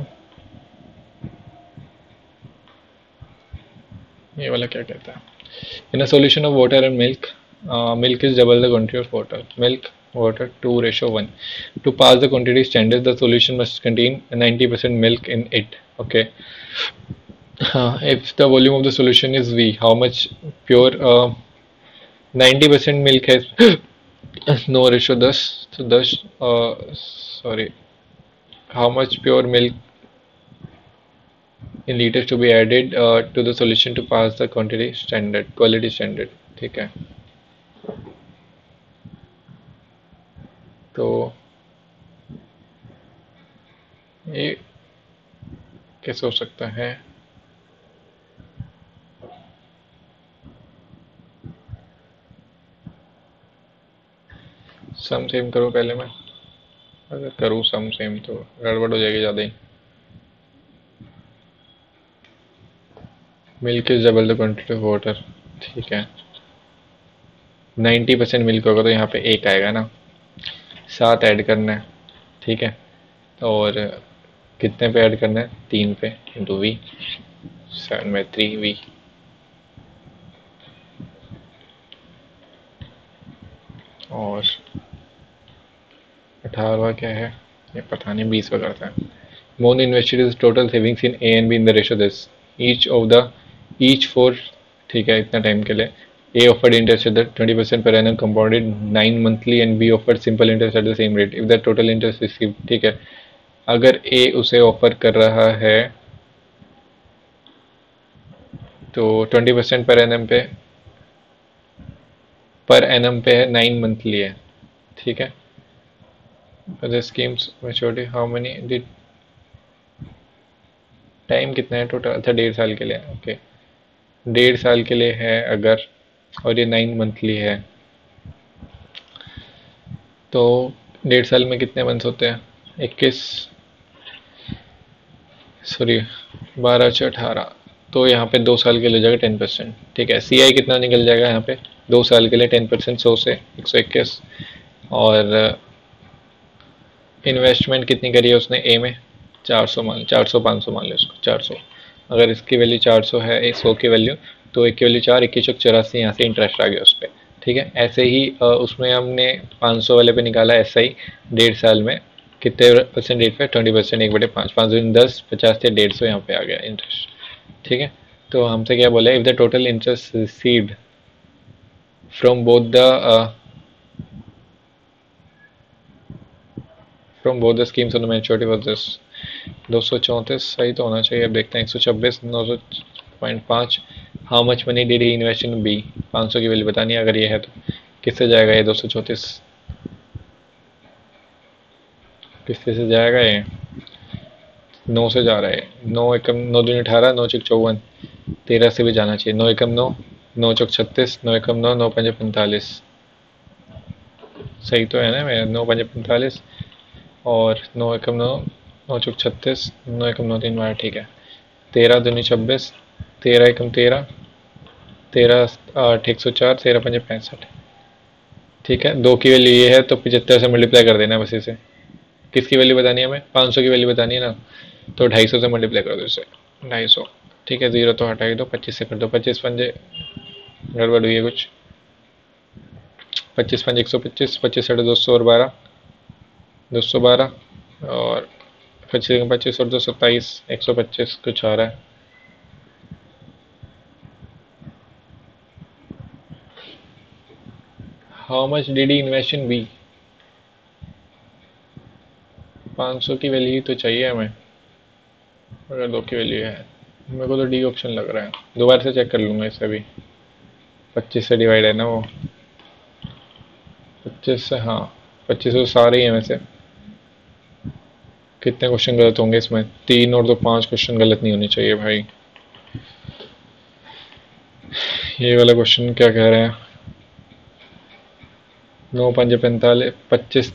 ये वाला क्या कहता है? In a solution of water and milk, milk is double the quantity of water. Milk water two ratio one. To pass the quantity standard, the solution must contain ninety percent milk in it. Okay. Uh, if the volume of the solution is V, how much pure uh, ninety percent milk has no ratio thus so thus uh, sorry, how much pure milk in liters to be added uh, to the solution to pass the quantity standard quality standard? ठीक है, तो ये कैसे हो सकता है? सम same करो पहले मैं, अगर करूँ सम सेम तो गड़बड़ हो जाएगी ज़्यादा ही। Milk is double the quantity of water, ठीक है। नाइन्टी परसेंट मिल्क होगा तो यहाँ पे एक आएगा ना, सात ऐड करना है, ठीक है। और कितने पे ऐड करना है? तीन पे, into V, seven by three V. और अठारहवा क्या है? ये पता नहीं, बीस पे करता है। Mohan invested is total savings in A and B in the ratio this each of the each four, ठीक है, इतना टाइम के लिए। A offered interest at the twenty percent per annum compounded nine monthly and B offered simple interest at the same rate if the total interest received, ठीक है। अगर A उसे offer कर रहा है तो ट्वेंटी परसेंट पर एनम पे per annum पे है, नाइन मंथली है, ठीक है। The schemes maturity how many did, time कितना है टोटल? अच्छा, डेढ़ साल के लिए, ओके। डेढ़ साल के लिए है अगर, और ये नाइन मंथली है, तो डेढ़ साल में कितने मंथ्स होते हैं? इक्कीस, सॉरी बारह से अठारह, तो यहाँ पे दो साल के लिए जाएगा टेन परसेंट, ठीक है। सी आई कितना निकल जाएगा यहाँ पे? दो साल के लिए टेन परसेंट, सौ से एक सौ इक्कीस। और इन्वेस्टमेंट कितनी करी है उसने ए में? चार सौ मान, चार सौ पाँच सौ मान लो उसको, चार सौ। अगर इसकी वैल्यू चार सौ है, सौ की वैल्यू, तो एक की वैल्यू चार, इक्कीस चौक चौरासी, यहाँ से इंटरेस्ट आ गया उस पर। ठीक है, ऐसे ही अ, उसमें हमने पाँच सौ वाले पे निकाला एस आई डेढ़ साल में कितने परसेंट रेट पे, ट्वेंटी परसेंट, एक बटे पाँच, पाँच दूनी दस, पचास से डेढ़ सौ यहाँ पे आ गया इंटरेस्ट। ठीक है, तो हमसे क्या बोला, if the total interest received from both the from both the schemes on the maturity of this, दो सौ चौंतीस सही तो होना चाहिए। अब देखते हैं, एक सौ छब्बीस, नौ सौ पॉइंट पाँच। How much money did he invest in B, पाँच सौ की वैल्यू बतानी है अगर ये है तो। किससे जाएगा ये दो सौ चौंतीस, किससे से जाएगा ये, नौ से जा रहा है। नौ एकम नौ दूनी अठारह, नौ चौक चौवन, तेरह से भी जाना चाहिए। नौ एकम नौ, नौ चौक छत्तीस, नौ एकम नौ, नौ पंजे पैंतालीस, सही तो है ना मेरा, नौ पंजे पैंतालीस और नौ एकम नौ, नौ चौक छत्तीस, नौ एकम नौ, तीन बार ठीक है। तेरह दूनी छब्बीस, तेरह एकम तेरह, तेरह आठ एक सौ चार, तेरह पंजे पैंसठ। ठीक है, दो की वैल्यू ये है तो पचहत्तर से मल्टीप्लाई कर देना है बस इसे। किसकी वैल्यू बतानी है हमें, पाँच सौ की वैल्यू बतानी है ना, तो ढाई सौ से मल्टीप्लाई कर दो इसे, ढाई सौ। ठीक है, जीरो तो हटा ही दो, पच्चीस से कर दो, पच्चीस पंजे, गड़बड़ हुई है कुछ, पच्चीस पंजे एक सौ पच्चीस, पच्चीस साढ़े दो सौ और बारह, दो सौ बारह और पच्चीस पच्चीस और दो सत्ताईस, एक सौ पच्चीस कुछ आ रहा है। How much did he invest in B, पाँच सौ की वैल्यू तो चाहिए हमें, अगर दो की वैल्यू है। मेरे को तो डी ऑप्शन लग रहा है, दोबारा से चेक कर लूँगा इसे भी। पच्चीस से डिवाइड है ना वो, पच्चीस से, हाँ पच्चीस तो सारे ही हैं वैसे। कितने क्वेश्चन गलत होंगे इसमें, तीन और दो पांच क्वेश्चन गलत नहीं होने चाहिए भाई। ये वाला क्वेश्चन क्या कह रहे हैं, नौ पंजे पैंतालीस, पच्चीस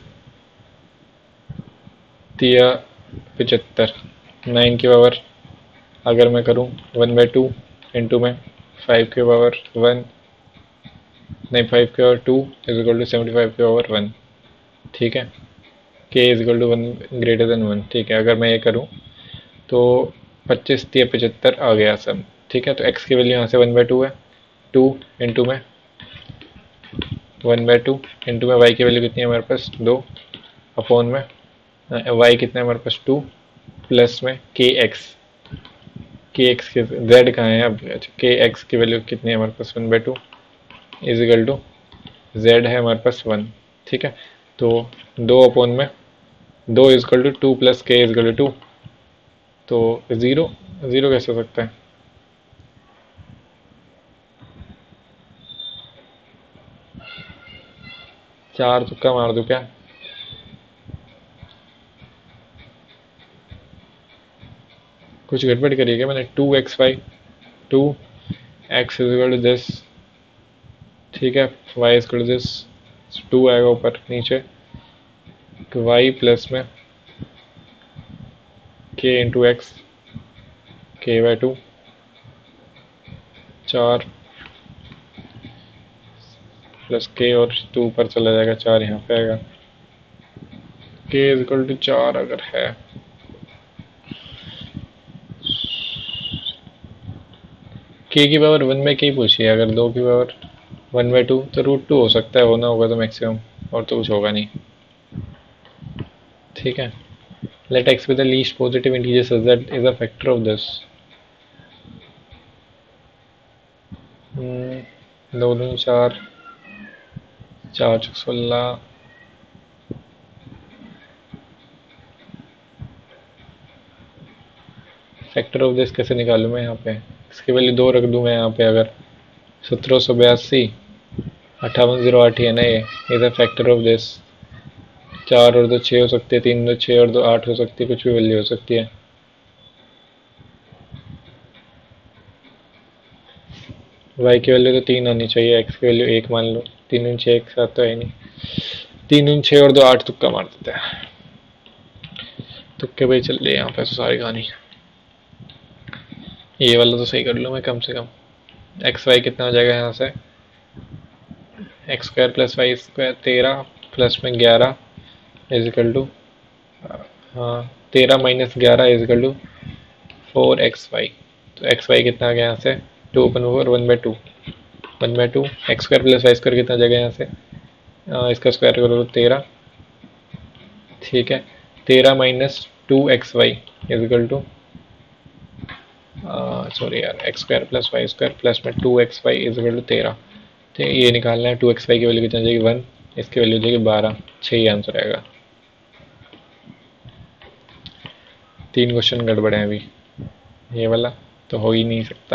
तिया पचहत्तर, नाइन की पावर अगर मैं करूँ वन बाई टू इंटू में फाइव की पावर वन, नहीं फाइव की power two is equal to seventy five की पावर वन। ठीक है, K is equal to one greater than one. ठीक है, अगर मैं ये करूँ तो पच्चीस तिया पचहत्तर आ गया सब। ठीक है, तो एक्स की वैल्यू यहाँ से वन बाई टू है, टू इंटू में वन बाई टू इंटू में वाई की वैल्यू कितनी है हमारे पास, दो अपॉन में वाई कितना है हमारे पास, टू प्लस में के एक्स, के एक्स के जेड कहाँ है अब, के एक्स की वैल्यू कितनी है हमारे पास, one by two is equal to Z है हमारे पास वन। ठीक है, तो दो अपॉन में दो is equal to two plus K is equal to two, तो ज़ीरो, ज़ीरो कैसे हो सकता है, चार तुक्का मार दूँ क्या, कुछ गड़बड़ करी क्या मैंने, two x y, two x is equal to this, ठीक है, y is equal to this, two आएगा ऊपर नीचे, तो वाई प्लस में K into x, K by two, चार प्लस के और टू ऊपर चला जाएगा, चार यहाँ पे आएगा, के इज इक्वल टू चार अगर है, के की पावर वन बाई के पूछिए, अगर दो की पावर वन बाई टू तो रूट टू हो सकता है, होना होगा तो मैक्सिमम, और तो कुछ होगा नहीं। ठीक है, let x be the least positive integer such that is a factor of this, दो दूनी चार, चार चौक सोलह, फैक्टर ऑफ दिस कैसे निकालूं मैं यहाँ पे, इसकी वैल्यू दो रख दूं मैं यहाँ पे, अगर सत्रह सौ बयासी, अट्ठावन जीरो आठ है ना, ये is a factor of this, चार और दो छः हो सकती है, तीन दो छः और दो आठ हो सकती है, कुछ भी वैल्यू हो सकती है। वाई की वैल्यू तो तीन आनी चाहिए, एक्स की वैल्यू एक मान लो, तीन उन छः एक साथ तो है नहीं, तीन उन छः और दो आठ, तुक्का मार देते हैं, तुक्के भाई चल रही है यहाँ पे तो सारी कहानी। ये वाला तो सही कर लूँ मैं कम से कम, एक्स वाई कितना हो जाएगा यहाँ से, x square plus Y square तेरह प्लस में ग्यारह इज इक्वल टू, हाँ तेरह माइनस ग्यारह is equal to four x Y, तो एक्स वाई कितना आ गया यहाँ से, two upon over one by two, one by two x square plus Y square कितना जगह यहाँ से, आ, इसका स्क्वायर करो तेरह, ठीक है। तेरह minus two x Y is equal to, sorry यार, x square plus Y square plus में two x Y is equal to तेरह, ठीक है। ये निकालना है, टू एक्स वाई की वैल्यू कितना जाएगी वन, इसकी वैल्यू जाएगी बारह, छः ही आंसर आएगा। तीन क्वेश्चन गड़बड़ हैं अभी, ये वाला तो हो ही नहीं सकता।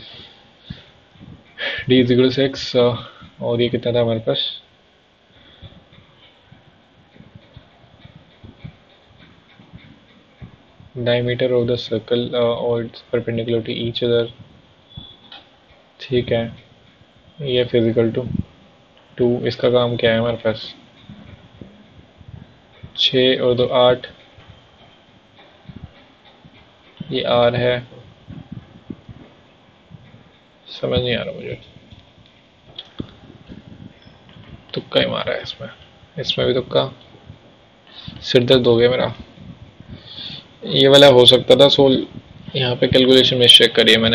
D is equal to x, और ये कितना था हमारे पास, diameter of the circle uh, or it's perpendicular to each other, ठीक है। ये फिजिकल टू टू, इसका काम क्या है हमारे पास, छः और दो आठ, ये आर है, समझ नहीं आ रहा मुझे, तुक्का ही मारा है इसमें, इसमें भी तुक्का, सिर दर्द हो गया मेरा। ये वाला हो सकता था सोल, यहाँ पे कैलकुलेशन में चेक करिए मैंने,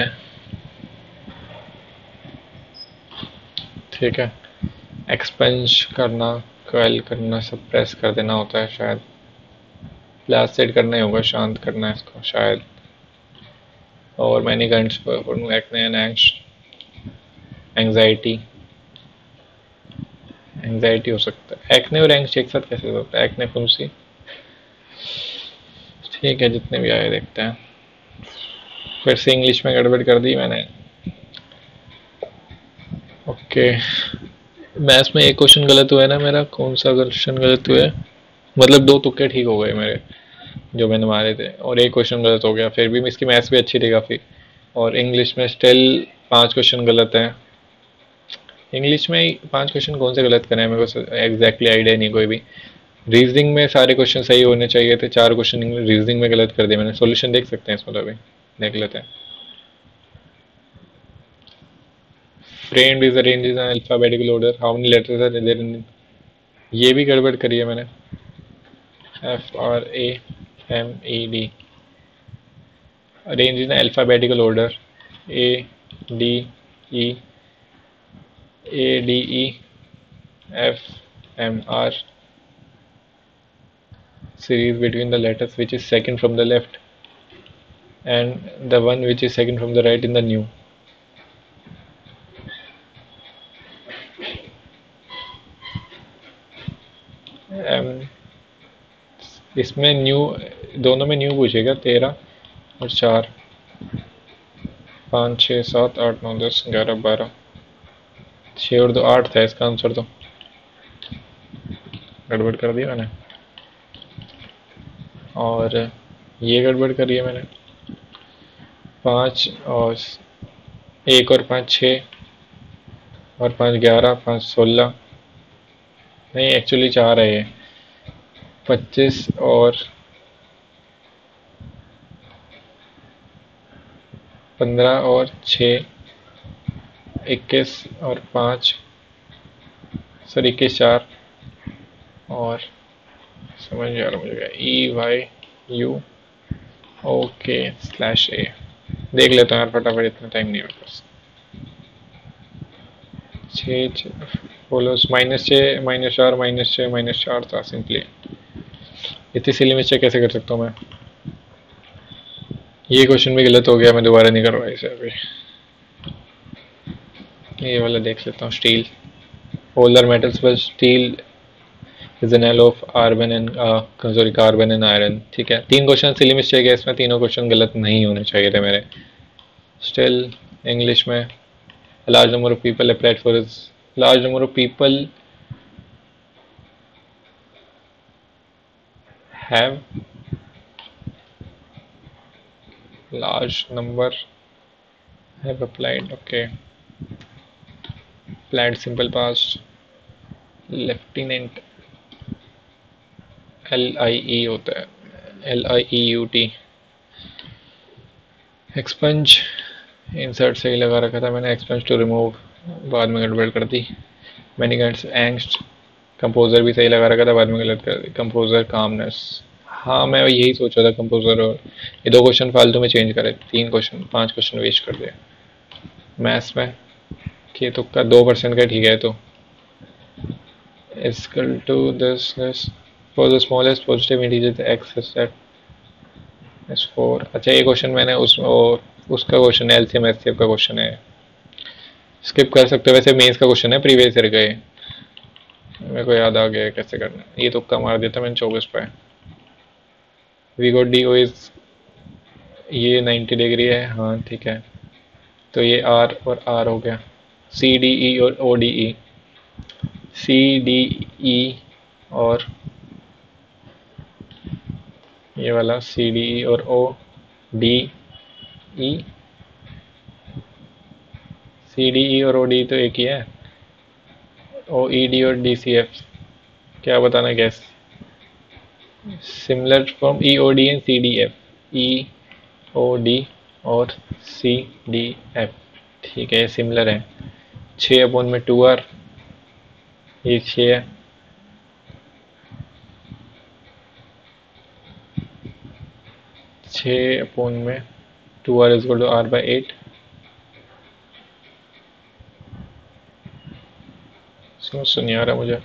ठीक है। एक्सपेंज करना, कॉइल करना, सब प्रेस कर देना होता है शायद, प्लास सेट करना ही होगा, शांत करना है इसको शायद, और मैंने करंट्स पढ़ूँ, एक्ने एंड एंग्जाइटी, एंग्जाइटी हो सकता है, एक्ने और एंग्स एक साथ कैसे होता है, एक्ने फुंसी, ठीक है। जितने भी आए देखते हैं, फिर से इंग्लिश में गड़बड़ कर दी मैंने, ओके। मैथ्स में एक क्वेश्चन गलत हुआ है ना मेरा, कौन सा क्वेश्चन गलत हुआ है, मतलब दो तुक्के ठीक हो गए मेरे जो मैंने मारे थे, और एक क्वेश्चन गलत हो गया, फिर भी इसकी मैथ्स भी अच्छी थी काफ़ी। और इंग्लिश में स्टिल पांच क्वेश्चन गलत हैं। इंग्लिश में पांच क्वेश्चन कौन से गलत करें मेरे को एग्जैक्टली आइडिया नहीं कोई भी। रीजनिंग में सारे क्वेश्चन सही होने चाहिए थे, चार क्वेश्चन रीजनिंग में गलत कर दिए मैंने। सॉल्यूशन देख सकते हैं इसमें, तो अभी देख लेते हैं। Framed is arranged in alphabetical order, how many letters are there in, ये भी गड़बड़ करी है मैंने। F R A M E D, arrange in alphabetical order, A D E, A D E F M R, series between the letters which is second from the left and the one which is second from the right in the new. um, इसमें new, दोनों में new पूछेगा, तेरह और चार, पाँच छः सात आठ नौ दस ग्यारह बारह, छः और दो आठ था इसका आंसर, तो गड़बड़ कर दिया मैंने। और ये गड़बड़ करी है मैंने, पाँच और एक और पाँच छः और पाँच ग्यारह, पाँच सोलह, नहीं एक्चुअली चार है ये, पच्चीस और पंद्रह और छः, इक्कीस और पाँच, सर इक्कीस चार, और समझ नहीं आ रहा मुझे, E Y U okay slash A, देख लेता हूँ यार फटाफट, इतना टाइम नहीं है मेरे पास। छः बोलो, माइनस छः माइनस चार माइनस छः माइनस चार था सिंपली, इतनी सिली मिस्टेक कैसे कर सकता हूँ मैं। ये क्वेश्चन भी गलत हो गया, मैं दोबारा नहीं कर रहा इसे अभी। ये वाला देख लेता हूँ, स्टील, पोलर मेटल्स पर steel is an alloy of आर्बन and sorry carbon and iron, ठीक है। तीन क्वेश्चन सिली मिस्टेक है इसमें, तीनों क्वेश्चन गलत नहीं होने चाहिए थे मेरे। स्टिल इंग्लिश में large number of people applied for is, large number of people have, large number have applied, okay, applied simple past, lieutenant, L I E होता है, L I E U T, expunge, insert सही लगा रखा था मैंने, expunge to remove बाद में गड़बड़ कर दी। many kinds angst, composer भी सही लगा रखा था, बाद में गलत कर दी। composer calmness, हाँ मैं यही सोचा था कंपोजर, और ये दो क्वेश्चन फालतू में चेंज करे, तीन क्वेश्चन पांच क्वेश्चन वेस्ट कर दिया। मैथ्स में कि तुक्का दो परसेंट का ठीक है तो equal to this this for the smallest positive integer x is that is four. अच्छा ये क्वेश्चन मैंने उस ओ, उसका क्वेश्चन है, एलसीएम एचसीएफ का क्वेश्चन है, स्किप कर सकते हो। वैसे मेंस का क्वेश्चन है प्रीवियस ईयर का ये, मेरे को याद आ गया कैसे करना है। ये तुक्का मार दिया था मैंने चौबीस पे। We got D O is, ये नाइन्टी डिग्री है, हाँ ठीक है। तो ये आर और आर हो गया, सी डी ई और O D E, C D E और ये वाला सी डी ई और O D E, C D E और ओ डी तो एक ही है, ओ ई डी और डी सी एफ क्या बताना गैस। Similar from E O D and C D F, E O D और सी डी एफ, ठीक है ये सिमिलर है। छः अपोन में टू आर, ये छः है, छः अपोन में two r is equal to r by eight. समझ तो नहीं आ रहा मुझे,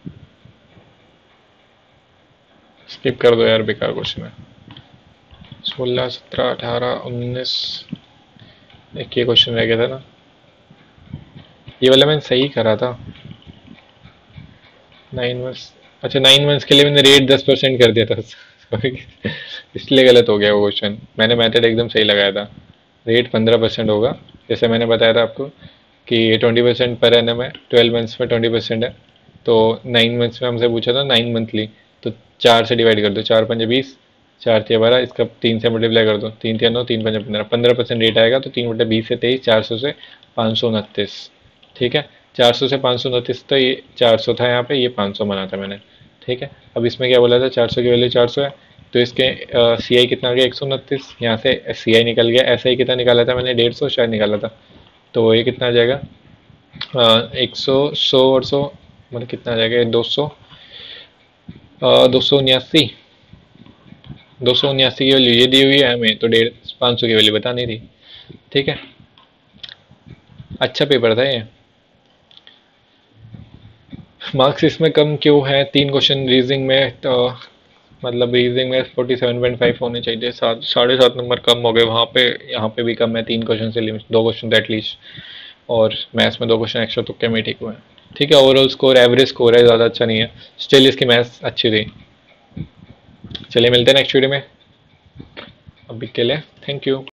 स्किप कर दो यार, बेकार क्वेश्चन है। सोलह सत्रह अठारह उन्नीस, एक ये क्वेश्चन रह गया था ना, ये वाला मैंने सही करा था। नाइन मंथ्स, अच्छा नाइन मंथ्स के लिए मैंने रेट दस परसेंट कर दिया था इसलिए गलत हो गया वो क्वेश्चन। मैंने मेथड एकदम सही लगाया था, रेट पंद्रह परसेंट होगा जैसे मैंने बताया था आपको कि ट्वेंटी परसेंट पर एनम है, ट्वेल्व मंथ्स में ट्वेंटी परसेंट है। तो नाइन मंथ्स में हमसे पूछा था नाइन मंथली, तो चार से डिवाइड कर दो, चार पंजे बीस, चार तिया बारह, इसका तीन से मल्टीप्लाई कर दो, तीन तिया नौ, तीन पंजे पंद्रह, पंद्रह परसेंट रेट आएगा। तो तीन बटे बीस से तेईस, चार सौ से पाँच सौ उनतीस, ठीक है। चार सौ से पाँच सौ उनतीस, तो ये चार सौ था यहाँ पे, ये पाँच सौ बना था मैंने, ठीक है। अब इसमें क्या बोला था, चार सौ की वैल्यू चार सौ है, तो इसके सी आई कितना आ गया एक सौ उनतीस, यहाँ से सी आई निकल गया। ऐसा ही कितना निकाला था मैंने, डेढ़ सौ शायद निकाला था। तो ये कितना आ जाएगा, एक सौ, सौ और सौ मतलब कितना आ जाएगा, दो सौ, दो सौ उन्यासी, दो सौ उन्यासी की वैल्यू ये दी हुई है हमें, तो डेढ़ पाँच सौ की वैल्यू बतानी थी, ठीक है। अच्छा पेपर था ये। मार्क्स इसमें कम क्यों है, तीन क्वेश्चन रीजनिंग में, तो मतलब रीजनिंग में फोर्टी सेवन पॉइंट फाइव होने चाहिए, सात साढ़े सात नंबर कम हो गए वहाँ पे, यहाँ पे भी कम है, तीन क्वेश्चन से लिमिट, दो क्वेश्चन एटलीस्ट, और मैथ्स में दो क्वेश्चन एक्स्ट्रा तुक्के में ठीक हुए हैं, ठीक है। ओवरऑल स्कोर एवरेज स्कोर है, ज़्यादा अच्छा नहीं है, स्टिल इसकी मैथ्स अच्छी थी। चलिए मिलते हैं नेक्स्ट वीडियो में, अभी के लिए थैंक यू।